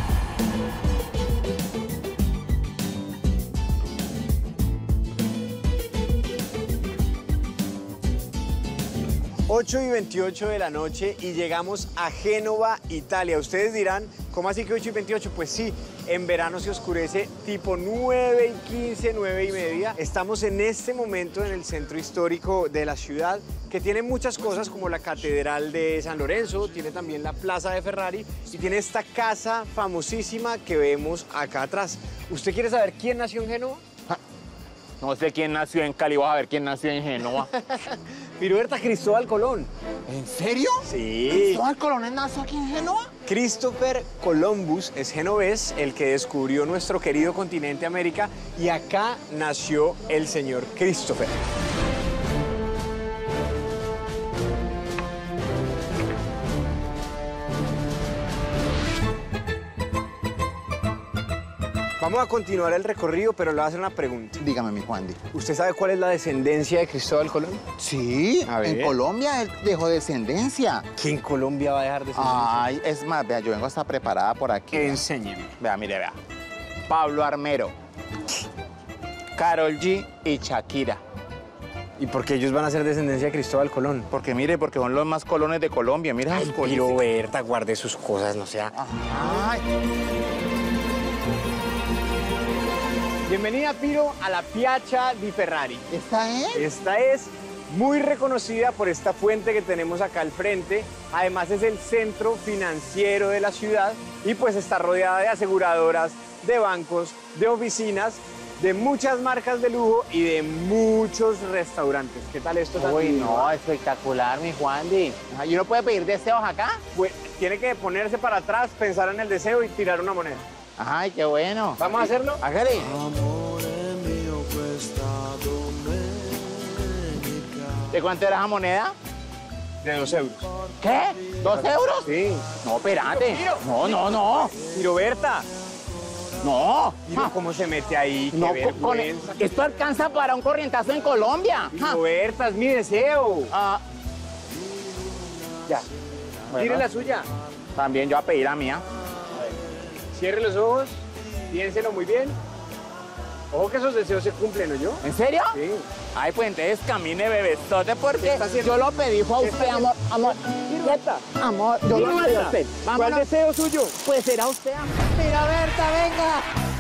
ocho y veintiocho de la noche y llegamos a Génova, Italia. Ustedes dirán, ¿cómo así que ocho y veintiocho? Pues sí, en verano se oscurece tipo nueve y quince, nueve y media. Estamos en este momento en el centro histórico de la ciudad, que tiene muchas cosas como la Catedral de San Lorenzo, tiene también la Plaza de Ferrari y tiene esta casa famosísima que vemos acá atrás. ¿Usted quiere saber quién nació en Génova? No sé quién nació en Cali, vas a ver quién nació en Génova. Piruberta, Cristóbal Colón. ¿En serio? Sí. ¿Cristóbal Colón nació aquí en Génova? Christopher Columbus es genovés, el que descubrió nuestro querido continente América, y acá nació el señor Christopher. Vamos a continuar el recorrido, pero le voy a hacer una pregunta. Dígame, mi Juan. ¿Usted sabe cuál es la descendencia de Cristóbal Colón? Sí, A ver. en Colombia él dejó descendencia. ¿Quién en Colombia va a dejar descendencia? Ay, es más, vea, yo vengo hasta preparada por aquí. Enséñeme. Vea, mire, vea. Pablo Armero, Karol G y Shakira. ¿Y por qué ellos van a ser descendencia de Cristóbal Colón? Porque mire, porque son los más colones de Colombia. Mira, Ay, Piruberta, guarde sus cosas, no sea... Ay. Bienvenida, Piro, a la Piazza di Ferrari. ¿Esta es? Esta es muy reconocida por esta fuente que tenemos acá al frente. Además es el centro financiero de la ciudad y pues está rodeada de aseguradoras, de bancos, de oficinas, de muchas marcas de lujo y de muchos restaurantes. ¿Qué tal esto? Uy, no, espectacular, mi Juandi. ¿Y uno puede pedir deseos acá? Pues tiene que ponerse para atrás, pensar en el deseo y tirar una moneda. Ay, qué bueno. ¿Vamos a hacerlo? Hágale. ¿De cuánto era esa moneda? De dos euros. ¿Qué? ¿Dos euros? Sí. No, espérate. No, no, no. Piro Berta. No. Mira cómo se mete ahí, qué No, con- vergüenza. esto alcanza para un corrientazo en Colombia. Piro Berta, es mi deseo. Ah. Ya. Bueno. Tire la suya. También yo voy a pedir la mía. Cierre los ojos, piénselo muy bien. Ojo que esos deseos se cumplen, ¿o yo? ¿En serio? Sí. Ay, pues entonces camine, bebestote, ¿Qué porque está haciendo? yo lo pedí fue a ¿Qué usted, está amor. Amor. Berta. Amor, yo lo pedí a usted. ¿Cuál Vámonos. deseo suyo? Pues será usted, amor. Mira, Berta, venga.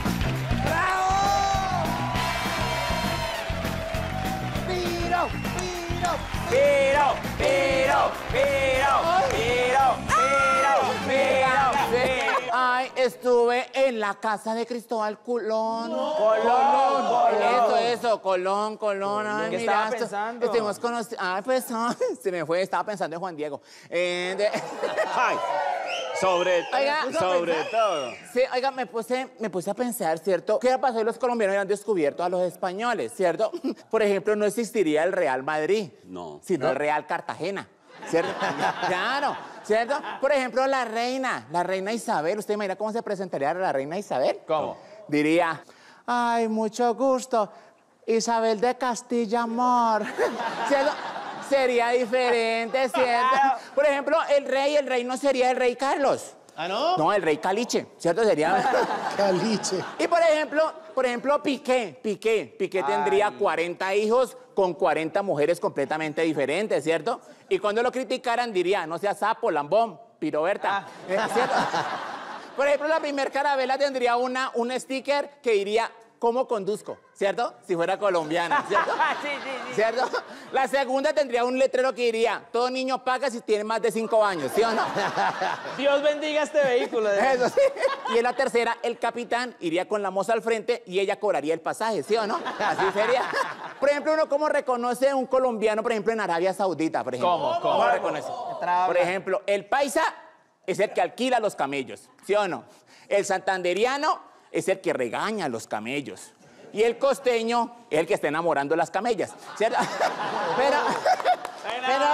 ¡Piro! ¡Piro! Piro, Piro, Piro, Piro, Piro, Piro, Piro. Ay, estuve en la casa de Cristóbal Colón. Colón, Colón. Eso, eso, Colón, Colón. Ay, ¿Qué mira, estaba esto- pensando? Estuvimos conociendo. Ay, pues, ay, se me fue, estaba pensando en Juan Diego. Eh, de- Ay, sobre, Oiga, sobre todo. Sí, oiga, me puse, me puse a pensar, ¿cierto? ¿Qué pasó si los colombianos hubieran descubierto a los españoles, ¿cierto? Por ejemplo, no existiría el Real Madrid. No. Sino el Real Cartagena, ¿cierto? Claro, ¿cierto? Por ejemplo, la reina, la reina Isabel. ¿Usted imagina cómo se presentaría la reina Isabel? ¿Cómo? Diría, ay, mucho gusto, Isabel de Castilla, amor. ¿Cierto? Sería diferente, ¿cierto? Por ejemplo, el rey, el rey no sería el rey Carlos. ¿Ah, no? No, el rey Caliche, ¿cierto? Sería... Caliche. Y por ejemplo, por ejemplo, Piqué, Piqué, Piqué tendría cuarenta hijos con cuarenta mujeres completamente diferentes, ¿cierto? Y cuando lo criticaran diría, no sea sapo, lambón, piroberta, ¿eh? ¿cierto? Por ejemplo, la primer carabela tendría una, un sticker que diría, ¿cómo conduzco? ¿Cierto? Si fuera colombiana, ¿cierto? Sí, sí, sí. ¿Cierto? La segunda tendría un letrero que diría, todo niño paga si tiene más de cinco años, ¿sí o no? Dios bendiga este vehículo. Eso sí. Y en la tercera, el capitán iría con la moza al frente y ella cobraría el pasaje, ¿sí o no? Así sería. Por ejemplo, uno cómo reconoce un colombiano, por ejemplo, en Arabia Saudita, por ejemplo. ¿Cómo? ¿Cómo ¿Cómo? lo reconoce? Por ejemplo, el paisa es el que alquila los camellos, ¿sí o no? El santanderiano es el que regaña a los camellos. Y el costeño es el que está enamorando a las camellas, ¿cierto? Pero... pero...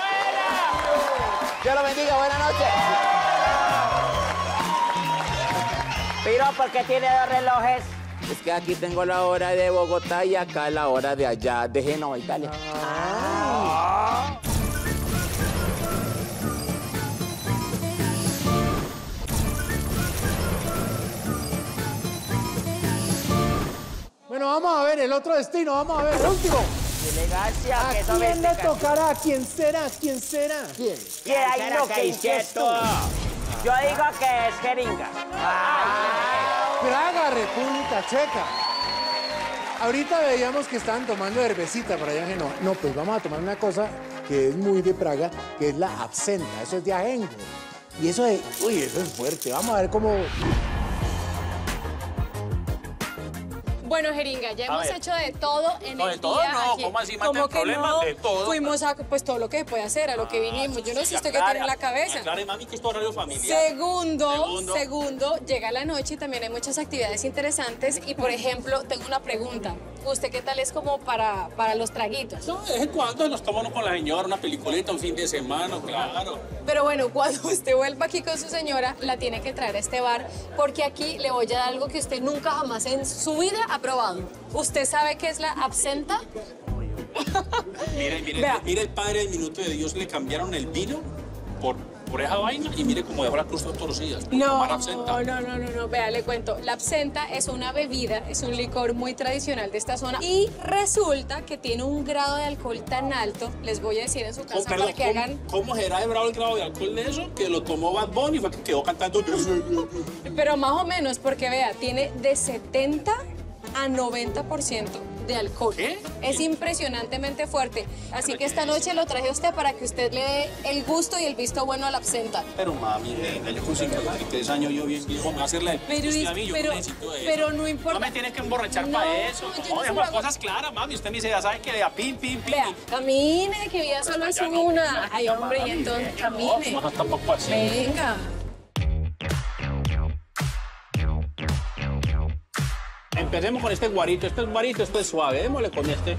Dios lo bendiga, buenas noches. Piro, ¿por qué tiene dos relojes? Es que aquí tengo la hora de Bogotá y acá la hora de allá, de Génova, Italia. Bueno, vamos a ver el otro destino, vamos a ver el último. Qué elegancia, ¿A qué quién le doméstica. tocará? ¿Quién será? ¿Quién será? ¿Quién? ¿Qué hay lo que dices tú? Yo digo que es jeringa. Praga, República Checa. Ahorita veíamos que estaban tomando cervecita por allá en Génova. No, pues vamos a tomar una cosa que es muy de Praga, que es la absenta. Eso es de ajenjo. Y eso es... Uy, eso es fuerte. Vamos a ver cómo... Bueno, Jeringa, ya A hemos ver. hecho de todo en No, el de todo día no, aquí. ¿cómo así, Marta? ¿Cómo ¿El que problema? no? De todo. Fuimos a, pues, todo lo que se puede hacer, a lo que vinimos. Yo no sé usted qué tiene en la cabeza. Aclare, mami, que esto es horario familiar. Segundo, Segundo. segundo, llega la noche y también hay muchas actividades interesantes. Y, por ejemplo, tengo una pregunta. ¿Usted qué tal es como para, para los traguitos? No, de vez en cuando nos tomamos con la señora una peliculita, un fin de semana, claro. Pero bueno, cuando usted vuelva aquí con su señora, la tiene que traer a este bar, porque aquí le voy a dar algo que usted nunca jamás en su vida ha probado. ¿Usted sabe qué es la absenta? Mire, mire, Vea. mire el Padre del Minuto de Dios, le cambiaron el vino por, por esa vaina y mire cómo dejó la cruz todas torcidas. por No, tomar no, absenta. no, no, no, vea, le cuento. La absenta es una bebida, es un licor muy tradicional de esta zona y resulta que tiene un grado de alcohol tan alto, les voy a decir en su casa Oh, perdón, para que ¿cómo, hagan... ¿Cómo será de bravo el grado de alcohol de eso? Que lo tomó Bad Bunny y fue que quedó cantando. Pero más o menos, porque vea, tiene de setenta a noventa por ciento de alcohol. ¿Qué? Es impresionantemente fuerte. Así que esta noche lo traje a usted para que usted le dé el gusto y el visto bueno a la absenta. Pero mami, venga, yo con cincuenta y tres años, yo bien viejo, me voy a hacerle el Pero, usted es- a mí, yo pero- no necesito eso. pero no importa. No me tiene que emborrachar No, para eso. yo No, no dejemos se las lo- cosas claras, mami. Usted me dice, ya sabe que de a pim, pim, pim. Vea, camine, que vida solo es una. Ay, hombre, y entonces camine. No, no, tampoco así. Venga. Empecemos con este guarito. Este es guarito, este es suave. Démosle con este.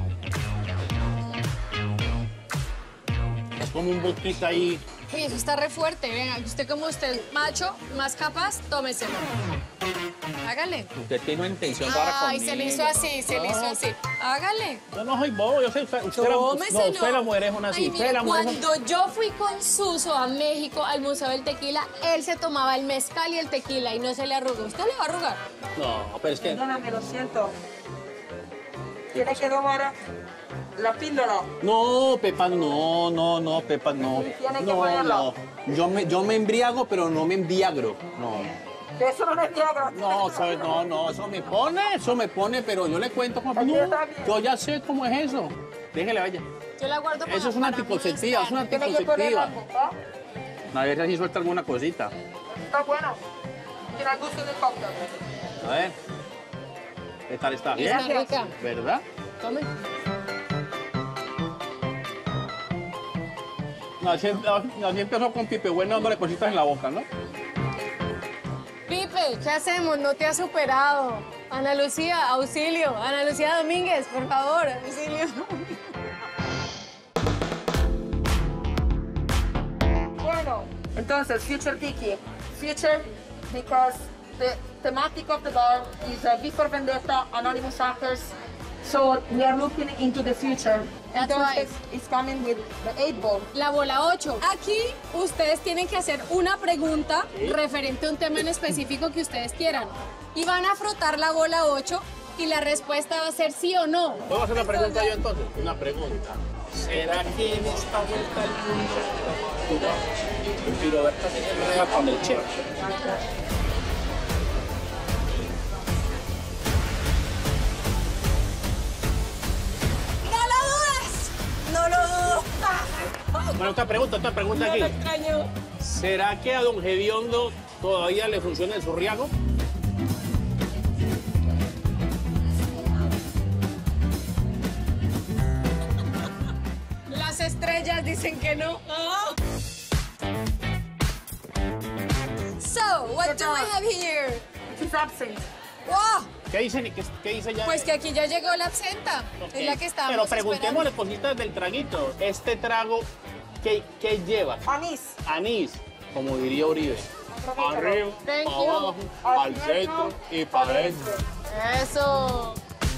Es como un boquita ahí. Uy, eso está re fuerte. Venga, usted como usted macho, más capaz, tómeselo. Hágale. Usted tiene una intención rara Ay, conmigo. se le hizo así, se le hizo así. Hágale. Yo no soy bobo, yo soy... Usted, usted, la, Tómeselo. no, usted la mujer es una así. Ay, Usted mire, la mujer es cuando yo fui con Suso a México al Museo del Tequila, él se tomaba el mezcal y el tequila y no se le arrugó. ¿Usted le va a arrugar? No, pero es que... Perdóname, lo siento. Tiene que tomar la píldora. No, Pepa, no, no, no, Pepa, no. Tiene que No, ponerlo. no. Yo me, yo me embriago, pero no me embriagro. No. Eso no es Viagra. No, eso, no, no, eso me pone, eso me pone, pero yo le cuento cómo... Aquí No, está bien. yo ya sé cómo es eso. Déjele, vaya. Yo la guardo para Eso es una para anticonceptiva, es una molestar. Tiene que ponerla, anticonceptiva. ¿no? A ver si suelta alguna cosita. Está bueno. Tiene el gusto de cóctel. A ver. ¿Qué tal está? ¿Bien? Está rica. ¿Verdad? Tome. No, así, así empezó con Pipe, bueno, dándole cositas en la boca, ¿no? Pipe, ¿qué hacemos? No te has superado. Ana Lucía, auxilio. Ana Lucía Domínguez, por favor, auxilio. Bueno, entonces, Future Tiki. Future, because the thematic of the bar is uh, V for Vendetta, Anonymous Hackers. So we are looking into the future. That's Entonces, it's coming with the eight ball. La bola ocho. Aquí ustedes tienen que hacer una pregunta referente a un tema en específico que ustedes quieran. Y van a frotar la bola ocho y la respuesta va a ser sí o no. ¿Puedo hacer una pregunta yo entonces? Una pregunta. ¿Será que en esta vuelta al mundo el Piroberta se enreda con el Che? ¡No lo dudes! ¡No lo dudo! Bueno, otra pregunta, otra pregunta No aquí. lo extraño. ¿Será que a don Gediondo todavía le funciona el surriago? Las estrellas dicen que no. Oh. So, what do we have here? It's absent. Wow. ¿Qué dicen? ¿Qué, qué dice ya? Pues que aquí ya llegó la absenta. Es la que estábamos Pero preguntémosle cositas del traguito. Este trago, ¿qué, qué lleva? Anís. Anís, como diría Uribe. Arriba, Thank para you. abajo, al centro y para adentro. Eso.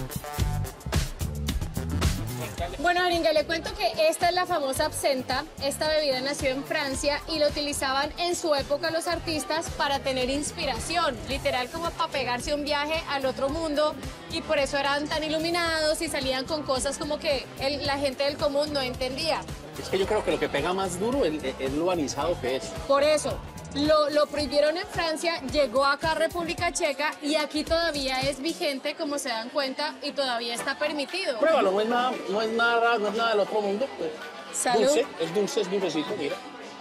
Bueno, Aringa, le cuento que esta es la famosa absenta. Esta bebida nació en Francia y la utilizaban en su época los artistas para tener inspiración, literal como para pegarse un viaje al otro mundo, y por eso eran tan iluminados y salían con cosas como que el- la gente del común no entendía. Es que yo creo que lo que pega más duro es, es lo anisado que es. Por eso, lo, lo prohibieron en Francia, llegó acá a República Checa y aquí todavía es vigente, como se dan cuenta, y todavía está permitido. Pruébalo, no es nada, no es nada raro, no es nada del otro mundo. Pues. Salud. Dulce, es dulce, es dulcecito, mira.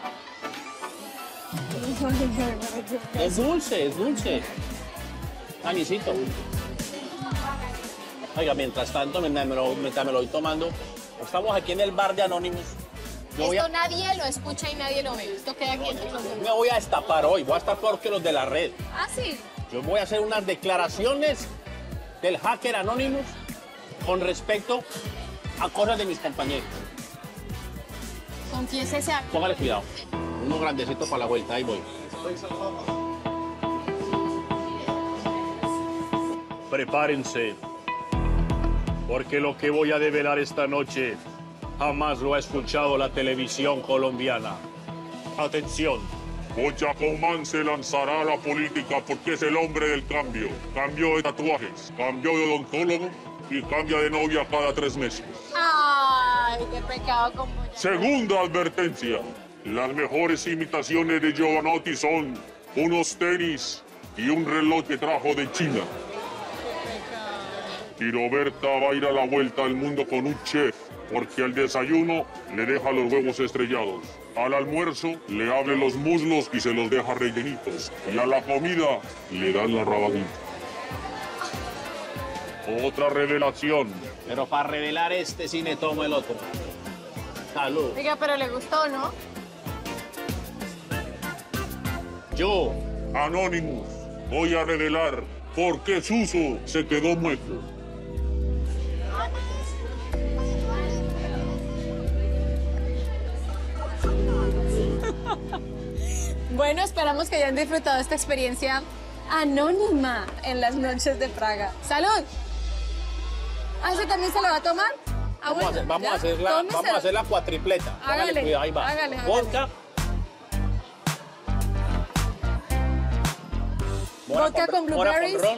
Es dulce, es dulce. Anisito. Oiga, mientras tanto, mientras me, lo, mientras me lo voy tomando, estamos aquí en el bar de Anonymous. Yo voy Esto a, nadie lo escucha y nadie lo ve. Esto queda aquí entre los dos. me voy a destapar hoy, voy a estar peor que los de la red. Ah, sí. Yo voy a hacer unas declaraciones del hacker Anonymous con respecto a cosas de mis compañeros. Confiésese a... Póngale cuidado. Uno grandecito para la vuelta, ahí voy. Prepárense, porque lo que voy a develar esta noche jamás lo ha escuchado la televisión colombiana. Atención. Boyacomán se lanzará a la política porque es el hombre del cambio. Cambio de tatuajes, cambio de odontólogo y cambia de novia cada tres meses. Ay, qué pecado con Boyacá. Segunda advertencia. Las mejores imitaciones de Giovanotti son unos tenis y un reloj que trajo de China. Piroberta va a ir a la vuelta al mundo con un chef, porque al desayuno le deja los huevos estrellados. Al almuerzo le abre los muslos y se los deja rellenitos. Y a la comida le dan la rabanita. Otra revelación. Pero para revelar este sí me tomo el otro. Salud. Oiga, pero le gustó, ¿no? Yo, Anonymous, voy a revelar por qué Suso se quedó muerto. Bueno, esperamos que hayan disfrutado esta experiencia anónima en las noches de Praga. ¡Salud! ¿Ah, ese también se lo va a tomar? Ah, Vamos, a hacer, vamos, a hacer la, Tómeselo. vamos a hacer la cuatripleta. Hágale, cuidado, ahí va. hágale, hágale. Vodka. Mora Vodka con mora blueberries. ron.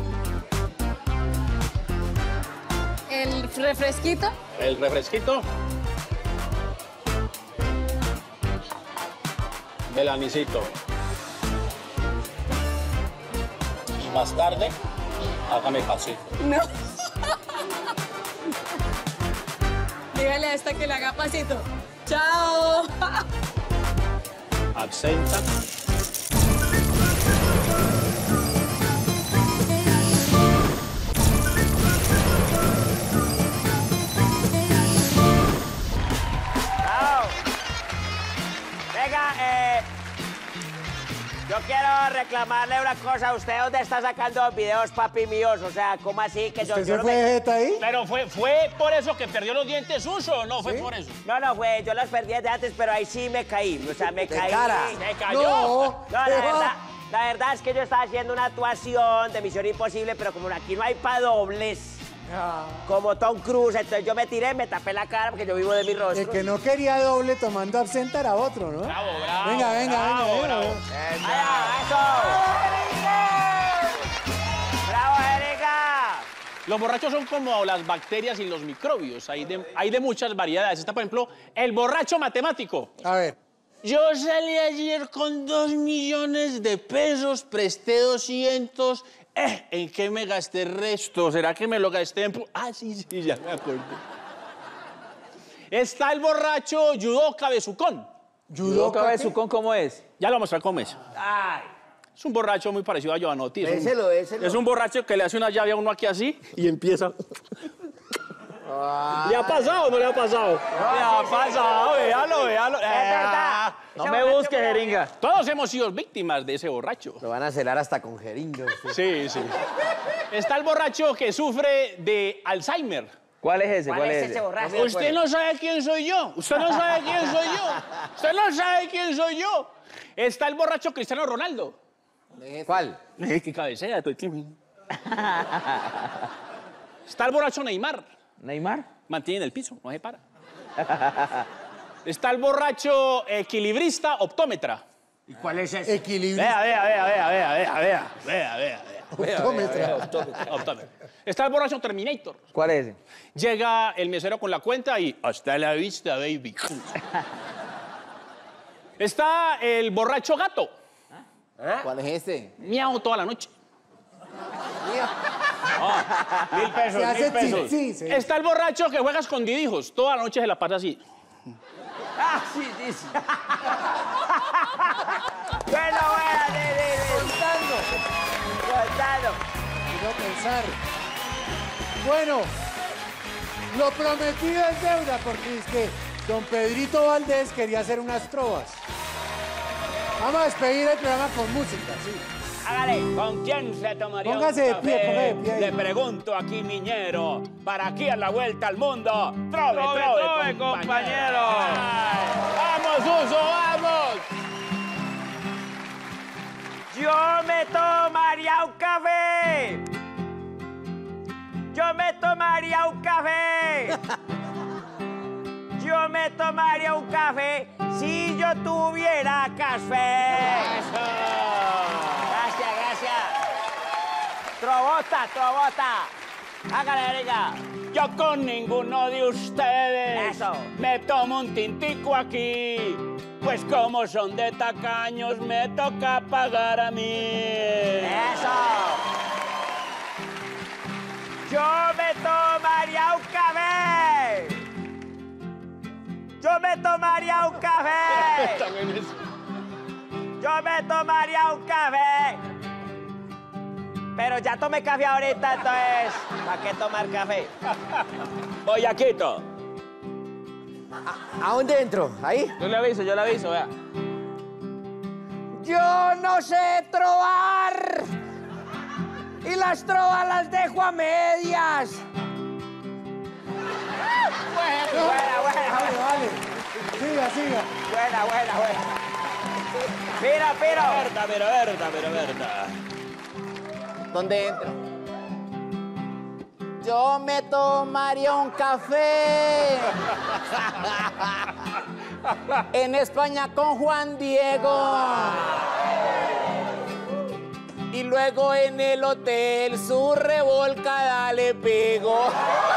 El refresquito. El refresquito. El anisito. Y más tarde, hágame pasito. No. Dígale a esta que le haga pasito. ¡Chao! Absenta. Chao. Venga, eh, yo quiero reclamarle una cosa a usted. ¿Dónde está sacando videos, papi míos? O sea, ¿cómo así que yo, ¿Usted yo se no fue me... de jeta ahí? Pero fue, fue por eso que perdió los dientes Suso, no fue por eso. No, no, fue, yo los perdí de antes, pero ahí sí me caí. O sea, me ¿De caí. cara? Se cayó. No, No, la ¿qué va? verdad, la verdad es que yo estaba haciendo una actuación de Misión Imposible, pero como aquí no hay pa' dobles, Ah, como Tom Cruise, entonces yo me tiré, me tapé la cara porque yo vivo de mi rostro. el que no quería doble tomando absenta era otro, ¿no? Bravo, bravo. Venga, venga, bravo, venga, bravo. venga. ¡Allá, eso! ¡Bravo, Erika! Los borrachos son como las bacterias y los microbios. Hay de, hay de muchas variedades. Está, por ejemplo, el borracho matemático. A ver. Yo salí ayer con dos millones de pesos, presté doscientos. Eh, ¿en qué me gasté el resto? ¿Será que me lo gasté en... pu- Ah, sí, sí, ya me acordé. Está el borracho judoka besucón. ¿Judoka besucón cómo es? Ya lo voy a mostrar cómo es. Ay, Es un borracho muy parecido a Giovanotti. Es un- Déselo, déselo. Es un borracho que le hace una llave a uno aquí así y empieza... ¿Le ha pasado o no le ha pasado? Le ha pasado, véalo, véalo. verdad. No Ese me borracho busques, me- jeringa. Todos hemos sido víctimas de ese borracho. Lo van a celar hasta con jeringas. Sí, sí. Está el borracho que sufre de Alzheimer. ¿Cuál es ese? ¿Cuál ¿Cuál es es ese ese? borracho? Usted no sabe quién soy yo. Usted no sabe quién soy yo. Usted no sabe quién soy yo. Está el borracho Cristiano Ronaldo. ¿Cuál? Eh, qué cabecea. todo el tiempo. Está el borracho Neymar. ¿Neymar? Mantiene en el piso, no se para. Está el borracho equilibrista optómetra. ¿Y cuál es ese? Equilibrio. Vea, vea, vea, vea, vea, vea, vea, vea, vea, vea. Optómetra. Optómetra. Está el borracho Terminator. ¿Cuál es ese? Llega el mesero con la cuenta y hasta la vista, baby. Está el borracho gato. ¿Cuál es ese? Miau toda la noche. Ah, mil pesos, Se mil hace pesos. chichi, sí. Está el borracho que juega escondidijos. Toda la noche se la pasa así. Ah, sí, sí, sí. Bueno, bueno, sí, sí, sí. Contando. Contando. Y no pensar. Bueno, lo prometido es deuda porque es que don Pedrito Valdés quería hacer unas trovas. Vamos a despedir el programa con música, sí. Hágale. ¿Con quién se tomaría Póngase un de pie, café? póngase de pie ahí. Le pregunto aquí, niñero, para aquí a la vuelta al mundo. Trove, Trove, trove, trove, compañero. Ay, ¡vamos, Uso, vamos! Yo me tomaría un café. Yo me tomaría un café. Yo me tomaría un café si yo tuviera café. Gracias, gracias. Trobota, trobota. Hágale, Erika. Yo con ninguno de ustedes Eso. me tomo un tintico aquí. Pues como son de tacaños, me toca pagar a mí. Eso. Yo me tomaría un café. Yo me tomaría un café. Yo me tomaría un café. Pero ya tomé café ahorita, entonces, ¿para qué tomar café? Voy a Quito. ¿A, ¿A dónde entro? ¿Ahí? Yo le aviso, yo le aviso, vea. Yo no sé trobar. Y las trovas las dejo a medias. Buena, buena, buena. Vale, vale. Siga, siga. Buena, buena, buena. Mira, pero. Berta, pero Berta, pero Berta. ¿Dónde entro? Yo me tomaría un café en España con Juan Diego. Y luego en el hotel su revolcada le pego.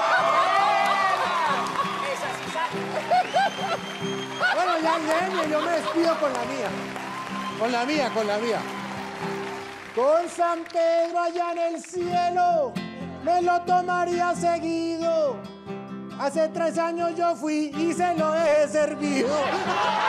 Bueno, ya, genio, yo me despido con la mía. Con la mía, con la mía. Con San Pedro allá en el cielo, me lo tomaría seguido. Hace tres años yo fui y se lo he servido.